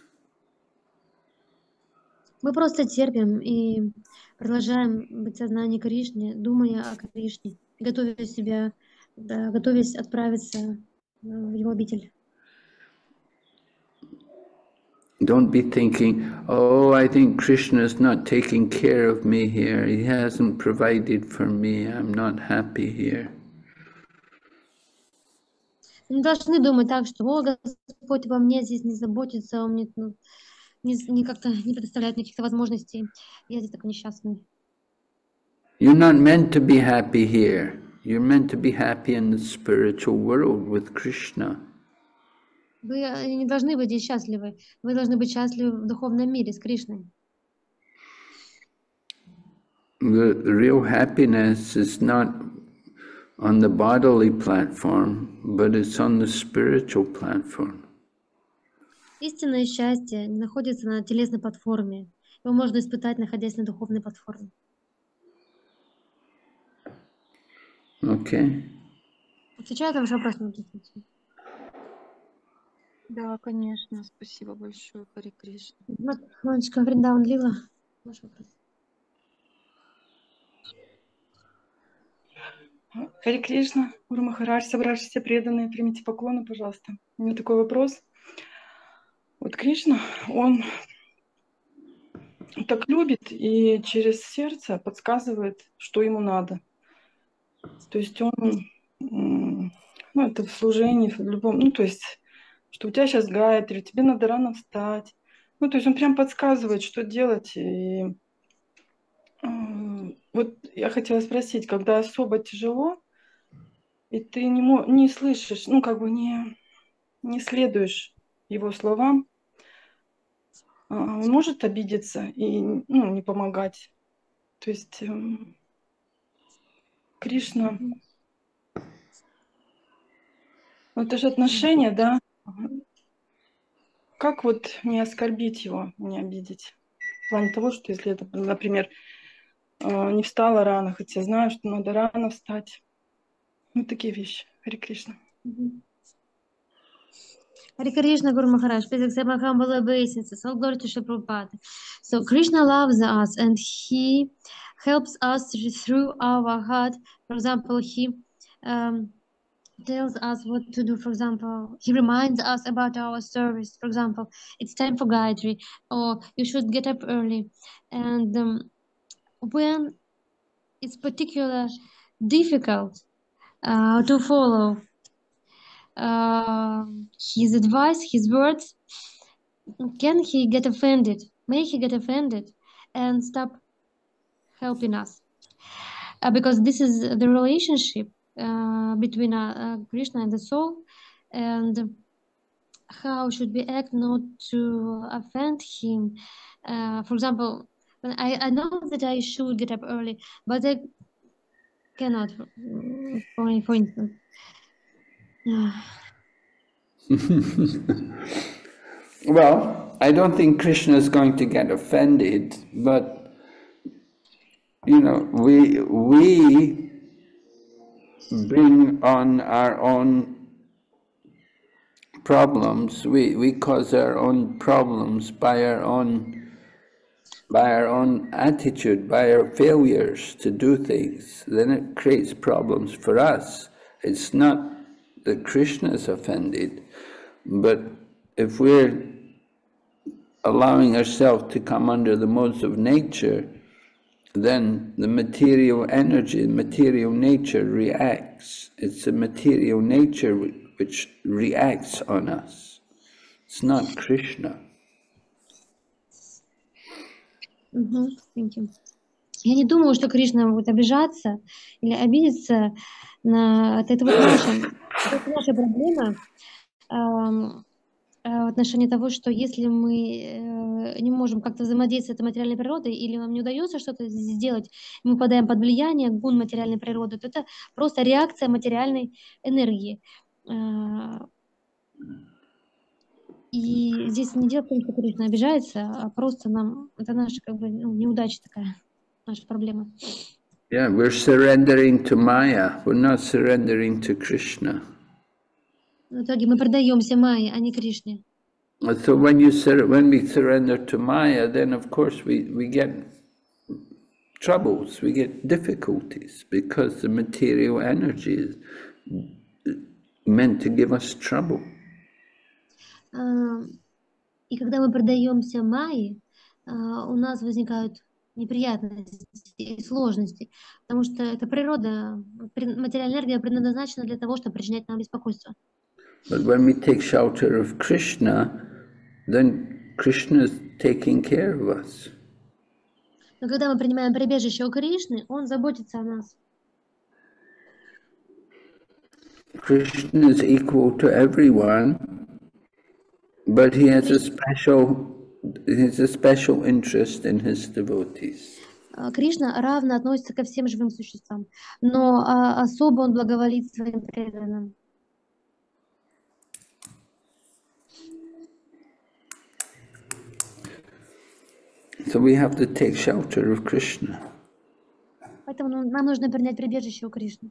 Мы просто терпим и продолжаем быть в сознании Кришны, думая о Кришне, готовя себя, да, готовясь отправиться э, в Его обитель. Don't be thinking, "Oh, I think Krishna is not taking care of me here. He hasn't provided for me. I'm not happy here." Мы не должны думать так, что: "О, Господь обо мне здесь не заботится, Он мне ну, не, не как-то не предоставляет мне каких-то возможностей. Я здесь такой несчастный." You're not meant to be happy here. You're meant to be happy in the spiritual world with Krishna. Вы э, не должны быть здесь счастливы. Вы должны быть счастливы в духовном мире с Кришной. The real happiness is not on the bodily platform, but it's on the spiritual platform. Истинное счастье не находится на телесной платформе. Его можно испытать, находясь на духовной платформе. Okay. Отвечаю на ваш вопрос, Маргарита. Да, конечно. Спасибо большое, Харе Кришна. Мамочка Вриндаун Лила. Ваш вопрос. Харе Кришна, Гуру Махарадж, собравшись все преданные, примите поклоны, пожалуйста. У меня такой вопрос. Вот Кришна, он так любит и через сердце подсказывает, что ему надо. То есть он, м, ну, это в служении, в любом, ну, то есть, что у тебя сейчас гайатри, тебе надо рано встать. Ну, то есть он прям подсказывает, что делать. И м, вот я хотела спросить, когда особо тяжело, и ты не, мо- не слышишь, ну, как бы не, не следуешь его словам, а, он может обидеться и, ну, не помогать. То есть, эм, Кришна. Ну, это же отношения, да? Как вот не оскорбить его, не обидеть? В плане того, что если это, например, э, не встала рано, хотя знаю, что надо рано встать. Ну, такие вещи. Харе Кришна. Hare Krishna, Guru Maharaj, please accept my humble obeisances. All glory to Srila Prabhupada. So Krishna loves us and he helps us through our heart. For example, he um, tells us what to do. For example, he reminds us about our service. For example, it's time for Gayatri, or you should get up early. And um, when it's particularly difficult uh, to follow uh, his advice, his words, can he get offended? May he get offended and stop helping us? Uh, because this is the relationship uh, between uh, uh, Krishna and the soul, and how should we act not to offend him? Uh, for example, when I, I know that I should get up early, but I cannot, for, for instance. Well, I don't think Krishna is going to get offended, but you know, we we bring on our own problems. We we cause our own problems by our own by our own attitude, by our failures to do things. Then it creates problems for us. It's not that Krishna is offended, but if we're allowing ourselves to come under the modes of nature, then the material energy, material nature reacts. It's the material nature which reacts on us. It's not Krishna. Mm-hmm. Thank you. Я не думаю, что Кришна будет обижаться или обидеться на это. Это вот наша, это наша проблема эм, э, в отношении того, что если мы э, не можем как-то взаимодействовать с этой материальной природой, или нам не удается что-то сделать, мы попадаем под влияние гун материальной природы, то это просто реакция материальной энергии. Э, и здесь не дело в том, что Кришна обижается, а просто нам это наша как бы ну, неудача такая. Наша проблема. Yeah, we're surrendering to Maya. We're not surrendering to Krishna. В итоге мы продаемся Майе, а не Кришне. So when you sur when we surrender to Maya, then of course we we get troubles, we get difficulties, because the material energy is meant to give us trouble. И когда мы продаемся Майе, у нас возникают неприятности и сложности, потому что эта природа, материальная энергия предназначена для того, чтобы причинять нам беспокойство. But when we take shelter of Krishna, then Krishna is taking care of us. Но когда мы принимаем прибежище у Кришны, он заботится о нас. Krishna is equal to everyone, but he has a special He has a special interest in his devotees. Кришна равно относится ко всем живым существам, но а, особо он благоволит своим преданным. So we have to take shelter of Krishna. Поэтому нам нужно принять прибежище у Кришны.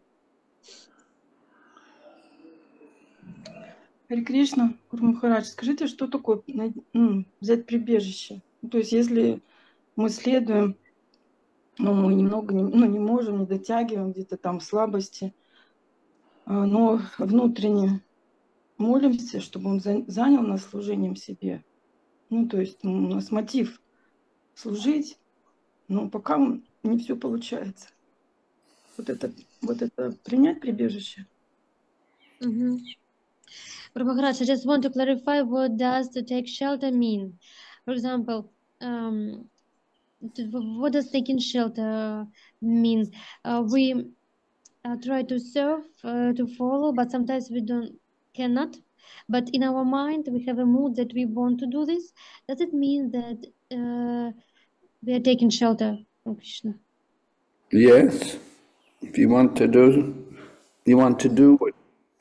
Харе Кришна, Гуру Махарадж, скажите, что такое ну, взять прибежище? То есть если мы следуем, но мы немного не, ну, не можем, не дотягиваем, где-то там слабости, но внутренне молимся, чтобы он занял нас служением себе. Ну, то есть у нас мотив служить, но пока не все получается. Вот это, вот это принять прибежище. Mm-hmm. Guru Maharaj, I just want to clarify what does to take shelter mean. For example, um, to, what does taking shelter mean? Uh, we uh, try to serve, uh, to follow, but sometimes we don't cannot. But in our mind, we have a mood that we want to do this. Does it mean that uh, we are taking shelter from Krishna? Yes, If you want to do, you want to do what,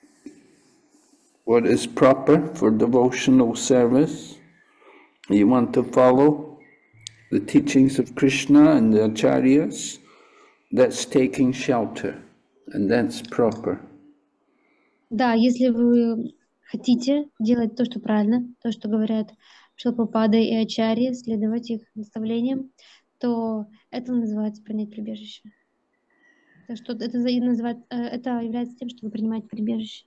what is proper for devotional service, you want to follow the teachings of Krishna and the acharyas, that's taking shelter, and that's proper. Да, если вы хотите делать то, что правильно, то, что говорят Шилпрапада и Ачарьи, следовать их наставлениям, то это называется принять прибежище. Так что это, называет, это является тем, что вы принимаете прибежище.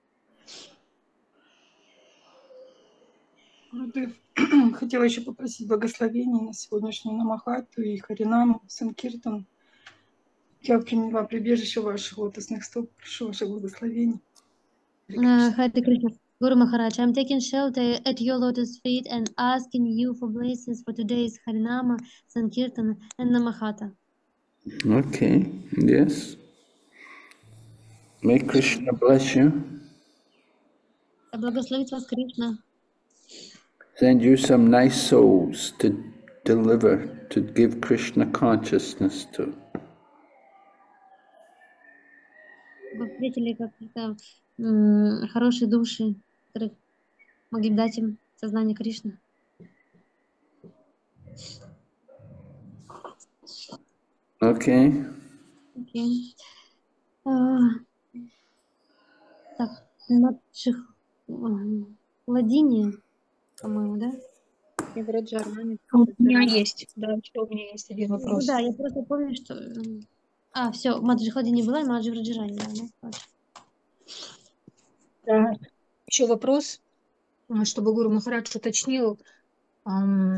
Гурудев, хотела еще попросить благословения на сегодняшнюю Намахату и Харинам, Санкиртан. Я приняла прибежище ваших лотосных стоп. Прошу ваше благословение. Харе Кришна. Guru Maharaj, I'm taking shelter at your lotus feet and asking you for blessings for today's Harinama, Sankirtan, and Namahata. Okay, yes. May Krishna bless you. Благословит вас Кришна. Send you some nice souls to deliver, to give Krishna consciousness to. Вы встретили какие-то м, хорошие души, которые могли бы дать им сознание Кришны. Okay. Окей. А, так, Матших Владине, по-моему, да? Я в Раджармане. У меня есть, да, еще у меня есть один Ну вопрос. да, я просто помню, что... м, А, все, Маджи Хлади не была, и Маджи в Раджиране, да, да? Точно. Да. Еще вопрос, а, чтобы Гуру Махарадж уточнил. Ам,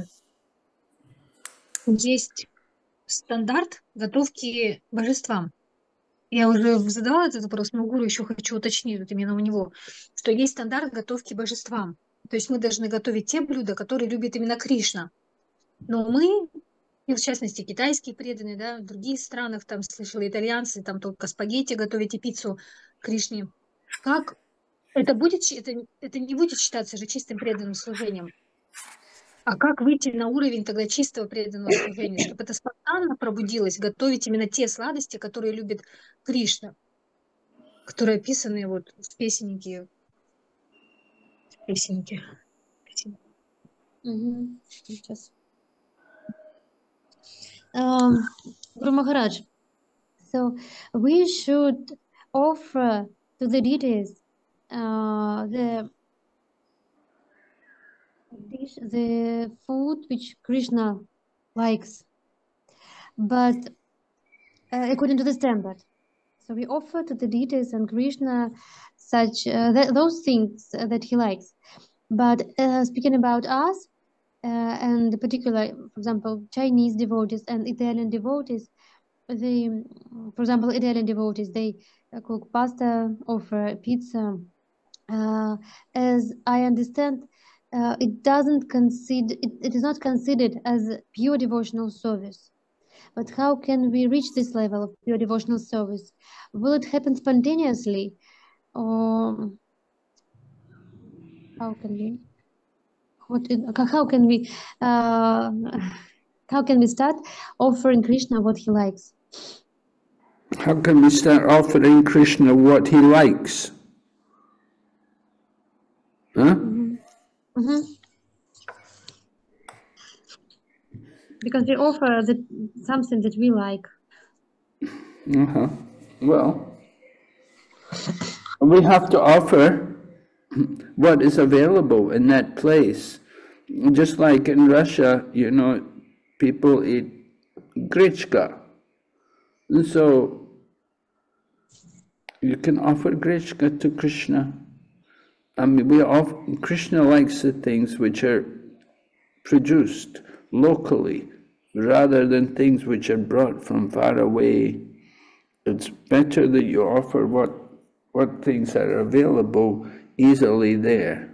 Есть стандарт готовки божествам. Я уже задавала этот вопрос, но Гуру еще хочу уточнить вот именно у него, что есть стандарт готовки божествам. То есть мы должны готовить те блюда, которые любит именно Кришна. Но мы, и в частности китайские преданные, да, в других странах, там слышала, итальянцы, там только спагетти готовить и пиццу Кришне. Как это будет, щ- это, это не будет считаться же чистым преданным служением. А как выйти на уровень тогда чистого преданного служения, чтобы это спонтанно пробудилось, готовить именно те сладости, которые любит Кришна, которые описаны вот в песеннике. Песеннике. Песен- Мгм. Сейчас. Um, Guru Maharaj, so we should offer to the deities uh, the dish, the food which Krishna likes, but uh, according to the standard. So we offer to the deities and Krishna such uh, th- those things uh, that he likes. But uh, speaking about us, uh, and particular, for example, Chinese devotees and Italian devotees, they, for example, Italian devotees, they uh, cook pasta, offer pizza. Uh, as I understand, uh, it doesn't consider it, it is not considered as a pure devotional service. But how can we reach this level of pure devotional service? Will it happen spontaneously, or how can we? What is, how can we? Uh, how can we start offering Krishna what he likes? How can we start offering Krishna what he likes? Huh? Mhm. Mhm. Because we offer the, something that we like. Uh-huh. Well, we have to offer what is available in that place. Just like in Russia, you know, people eat grechka. And so you can offer grechka to Krishna. I mean, we offer, Krishna likes the things which are produced locally rather than things which are brought from far away. It's better that you offer what, what things are available easily there.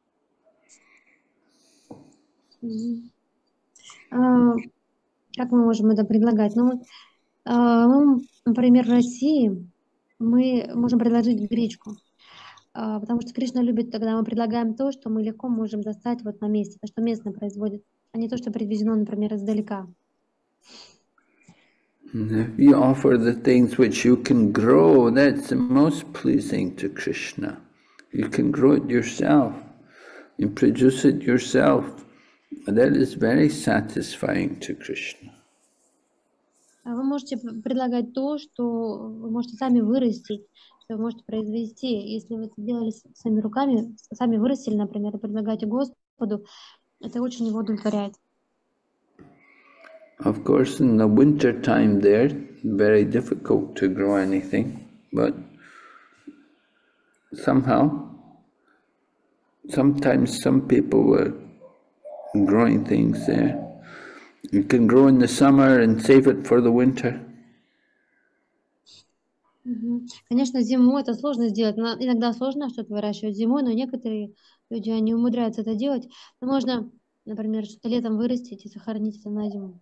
Мгм. А, Как мы можем это предлагать? Ну, мы, а, ну, например, в России мы можем предложить гречку, а, потому что Кришна любит, когда мы предлагаем то, что мы легко можем достать вот на месте, то, что местно производит, а не то, что привезено, например, издалека. If you offer the things which you can grow, that's the most pleasing to Krishna. You can grow it yourself, you produce it yourself, and that is very satisfying to Krishna. Вы можете предлагать то, что вы можете сами вырастить, что вы можете произвести. Если вы это делали своими руками, сами вырастили, например, и предлагаете Господу, это очень его удовлетворяет. Of course, in the winter time there, very difficult to grow anything, but somehow, sometimes some people were growing things there. You can grow in the summer and save it for the winter. Конечно, зимой это сложно сделать. Иногда сложно что-то выращивать зимой, но некоторые люди, они умудряются это делать. Но можно, например, что-то летом вырастить и сохранить это на зиму.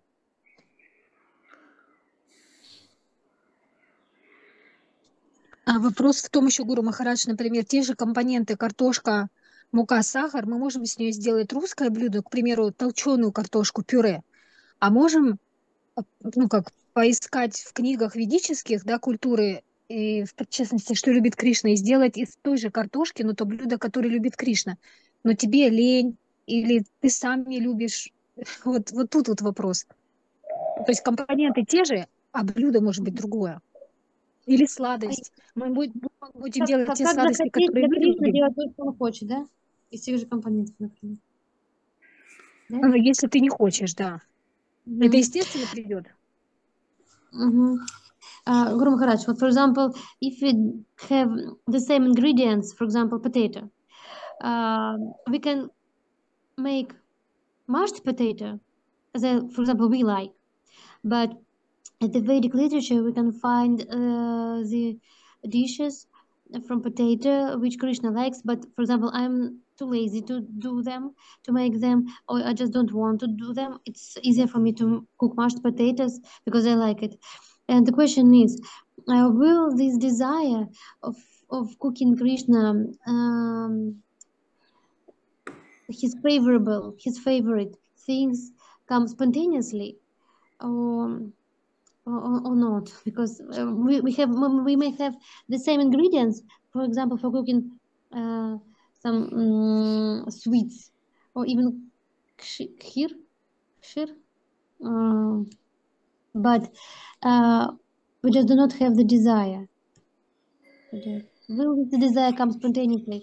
А вопрос в том еще, Гуру Махарадж, например, те же компоненты картошка, мука, сахар, мы можем с нее сделать русское блюдо, к примеру, толченую картошку, пюре, а можем, ну, как поискать в книгах ведических, да, культуры, и в частности, что любит Кришна, и сделать из той же картошки, но то блюдо, которое любит Кришна. Но тебе лень, или ты сам не любишь, вот, вот тут вот вопрос. То есть компоненты те же, а блюдо может быть другое. Или сладость. Мы будем Как, делать как, те как сладости, захотеть которые для мы Кришны любим. делать то, что он хочет, да? Из тех же компонентов, например. Да? Ну, если ты не хочешь, да. Мгм. Это естественно придет. Мгм. Uh, Guru Maharaj, what, for example, if we have the same ingredients, for example, potato, uh, we can make mashed potato, as a, for example, we like, but in the Vedic literature, we can find uh, the dishes from potato which Krishna likes, but for example, I'm too lazy to do them, to make them, or I just don't want to do them. It's easier for me to cook mashed potatoes because I like it. And the question is, uh, will this desire of, of cooking Krishna, um, his favorable, his favorite things come spontaneously, or or, or not? Because uh, we, we have we may have the same ingredients, for example, for cooking uh, some um, sweets or even kheer, kheer, uh, but uh, we just do not have the desire. Will the desire come spontaneously?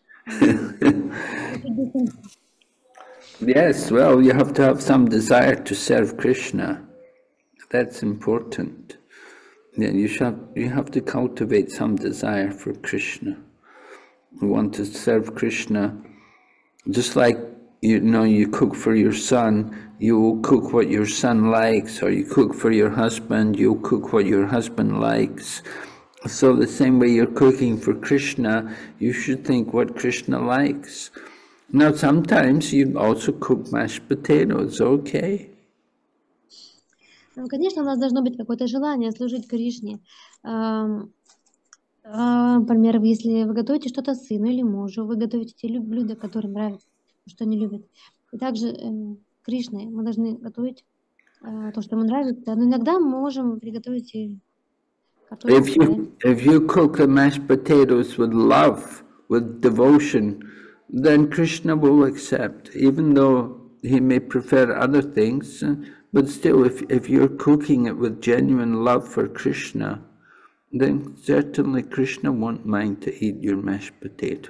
Yes, well, you have to have some desire to serve Krishna. That's important. Yeah, you should, you have to cultivate some desire for Krishna. You want to serve Krishna, just like, you know, you cook for your son, you will cook what your son likes, or you cook for your husband, you'll cook what your husband likes. So the same way you're cooking for Krishna, you should think what Krishna likes. Now, sometimes you also cook mashed potatoes, okay? Ну, конечно, у нас должно быть какое-то желание служить Кришне. Ам, а, Например, если вы готовите что-то сыну или мужу, вы готовите те лю- блюда, которые нравятся, что они любят. И также э, Кришне мы должны готовить э, то, что ему нравится. Но иногда мы можем приготовить и картошку If фрай. you, if you cook the mashed potatoes with love, with devotion, then Krishna will accept, even though he may prefer other things. uh, But still, if, if you're cooking it with genuine love for Krishna, then certainly Krishna won't mind to eat your mashed potato.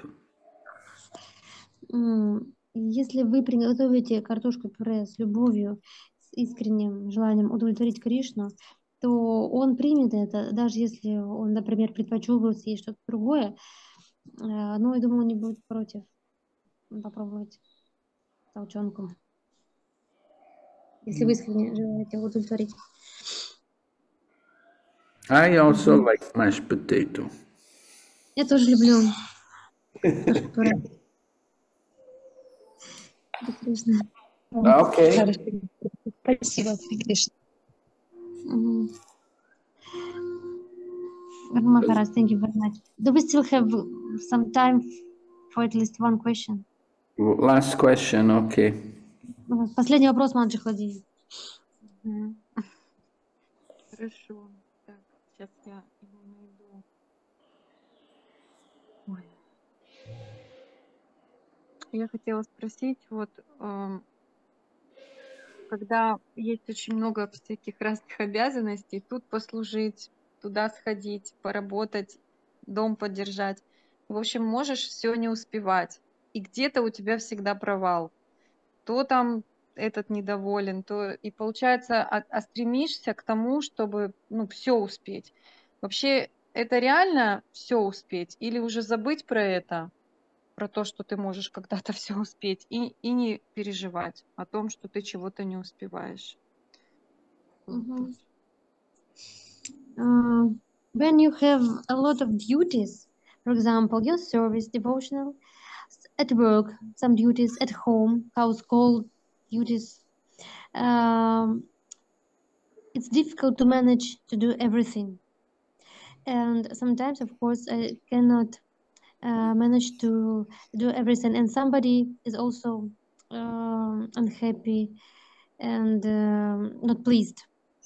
М, Если вы приготовите картошку пюре с любовью, с искренним желанием удовлетворить Кришну, то он примет это, даже если он, например, предпочел бы съесть что-то другое. Э, Ну, я думаю, он не будет против попробовать толченку, если вы искренне желаете удовлетворить. I also Мгм. like mashed potato. Я тоже люблю картошку пюре. Hare Krishna. Okay. Хорошо. Спасибо, Харе Кришна. Мгм. Guru Maharaj, thank you very much. Do we still have some time for at least one question? Last question, okay. Ну, Последний вопрос, Маджи Хлади. Мгм. Хорошо. Так, сейчас я его найду. Ой. Я хотела спросить, вот, эм, когда есть очень много всяких разных обязанностей, тут послужить, туда сходить, поработать, дом поддержать. В общем, можешь все не успевать. И где-то у тебя всегда провал. То там этот недоволен, то и получается, а, а стремишься к тому, чтобы ну, все успеть. Вообще, это реально все успеть? Или уже забыть про это, про то, что ты можешь когда-то все успеть, и, и не переживать о том, что ты чего-то не успеваешь? Вот. Mhm. Uh, when you have a lot of duties, for example, your service, devotional, s- at work, some duties at home, household duties, um, it's difficult to manage to do everything. And sometimes, of course, I cannot uh, manage to do everything, and somebody is also um, unhappy and um, not pleased.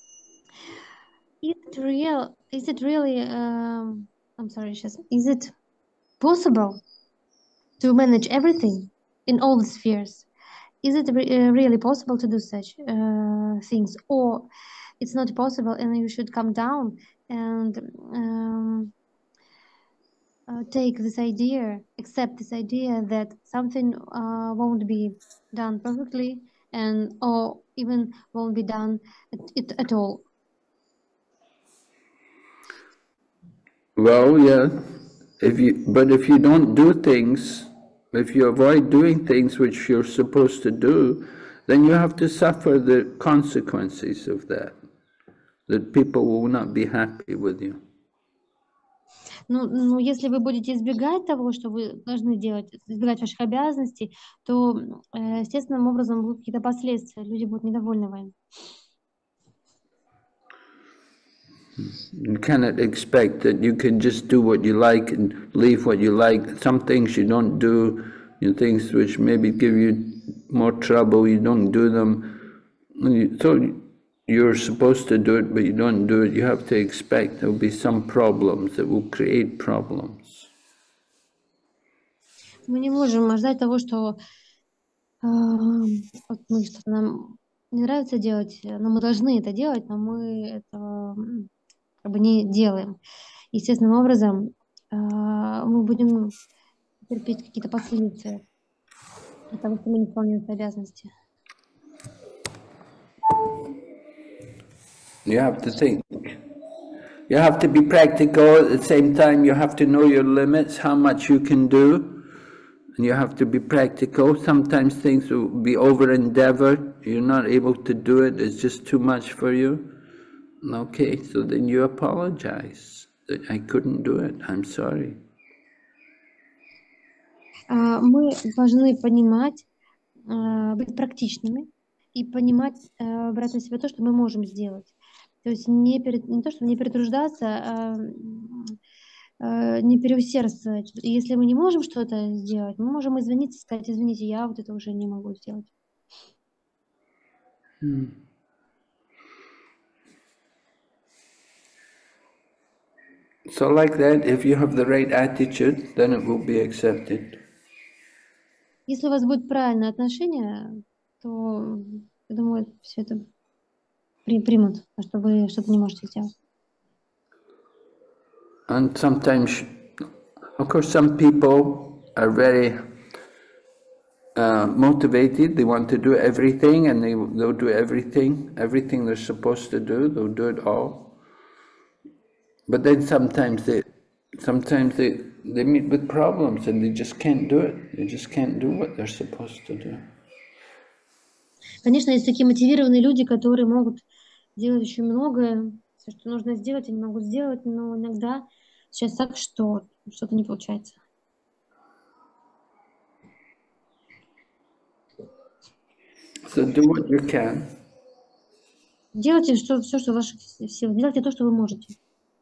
Is it real? Is it really? Um, I'm sorry, Shaz. Is it possible to manage everything in all the spheres? Is it re- uh, really possible to do such uh, things, or it's not possible, and you should come down and um, uh, take this idea, accept this idea that something uh, won't be done perfectly, and or even won't be done at, it, at all. Well, yeah. If you, but if you don't do things, if you avoid doing things which you're supposed to do, then you have to suffer the consequences of that. That people will not be happy with you. Ну, ну, если вы будете избегать того, что вы должны делать, избегать ваших обязанностей, то э, естественным образом будут какие-то последствия, люди будут недовольны вами. You cannot expect that you can just do what you like and leave what you like. Some things you don't do, you know, things which maybe give you more trouble, you don't do them. And you, so you're supposed to do it, but you don't do it. You have to expect there will be some problems that will create problems. Мы не можем ждать того, что э, вот мы что-то нам не нравится делать, но мы должны это делать, но мы этого м, как бы не делаем. Естественным образом э, мы будем терпеть какие-то последствия от того, что мы не выполняем свои обязанности. You have to think. You have to be practical at the same time. You have to know your limits, how much you can do. And you have to be practical. Sometimes things will be over-endeavored. You're not able to do it. It's just too much for you. Okay, so then you apologize that I couldn't do it. I'm sorry. А, Мы должны понимать, а, быть практичными и понимать, а, брать на себя то, что мы можем сделать. То есть не, перед, не то, чтобы не перетруждаться, а м, а, не переусердствовать. И если мы не можем что-то сделать, мы можем извиниться, сказать: извините, я вот это уже не могу сделать. Hmm. So like that, if you have the right attitude, then it will be accepted. Если у вас будет правильное отношение, то, я думаю, все это при- примут, что вы что-то не можете сделать. And sometimes, of course, some people are very uh, motivated. They want to do everything, and they they'll do everything, everything they're supposed to do. They'll do it all. But then sometimes they, sometimes they they meet with problems, and they just can't do it. They just can't do what they're supposed to do. Конечно, есть такие мотивированные люди, которые могут делать очень многое, все, что нужно сделать, они могут сделать, но иногда сейчас так, что что-то не получается. So do what you can. Делайте что, все, что в ваших силах. Делайте то, что вы можете.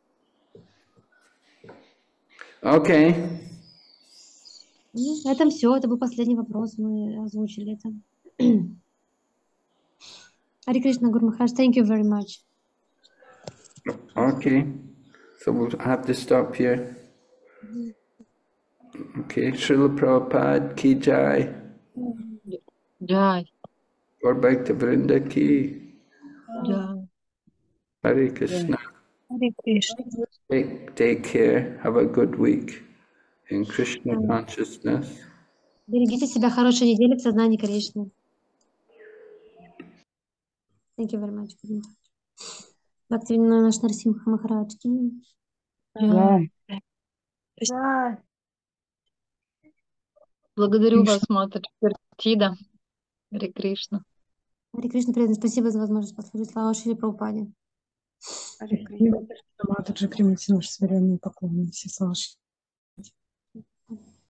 Okay. Ну, на этом все. Это был последний вопрос. Мы озвучили это. Харе Кришна, Гуру Махарадж, thank you very much. Okay, so we'll have to stop here. Okay, Srila Prabhupada ki jai. Jai. Gaur Bhakta Vrinda ki. Jai. Hare Krishna. Hare Krishna. Take, take care. Have a good week in Krishna consciousness. Берегите себя, хорошей недели в сознании Кришны. Thank you very much. Бхактивинода наш Нарсимха Махарадж ки. Jai. Jai. Благодарю вас, Матаджи Тида. Харе Кришна. Харе Кришна, преданный, спасибо за возможность послужить. Слава Шри Прабхупаде. Харе Кришна. Матаджи, примите наши смиренные поклоны. Все слава Шри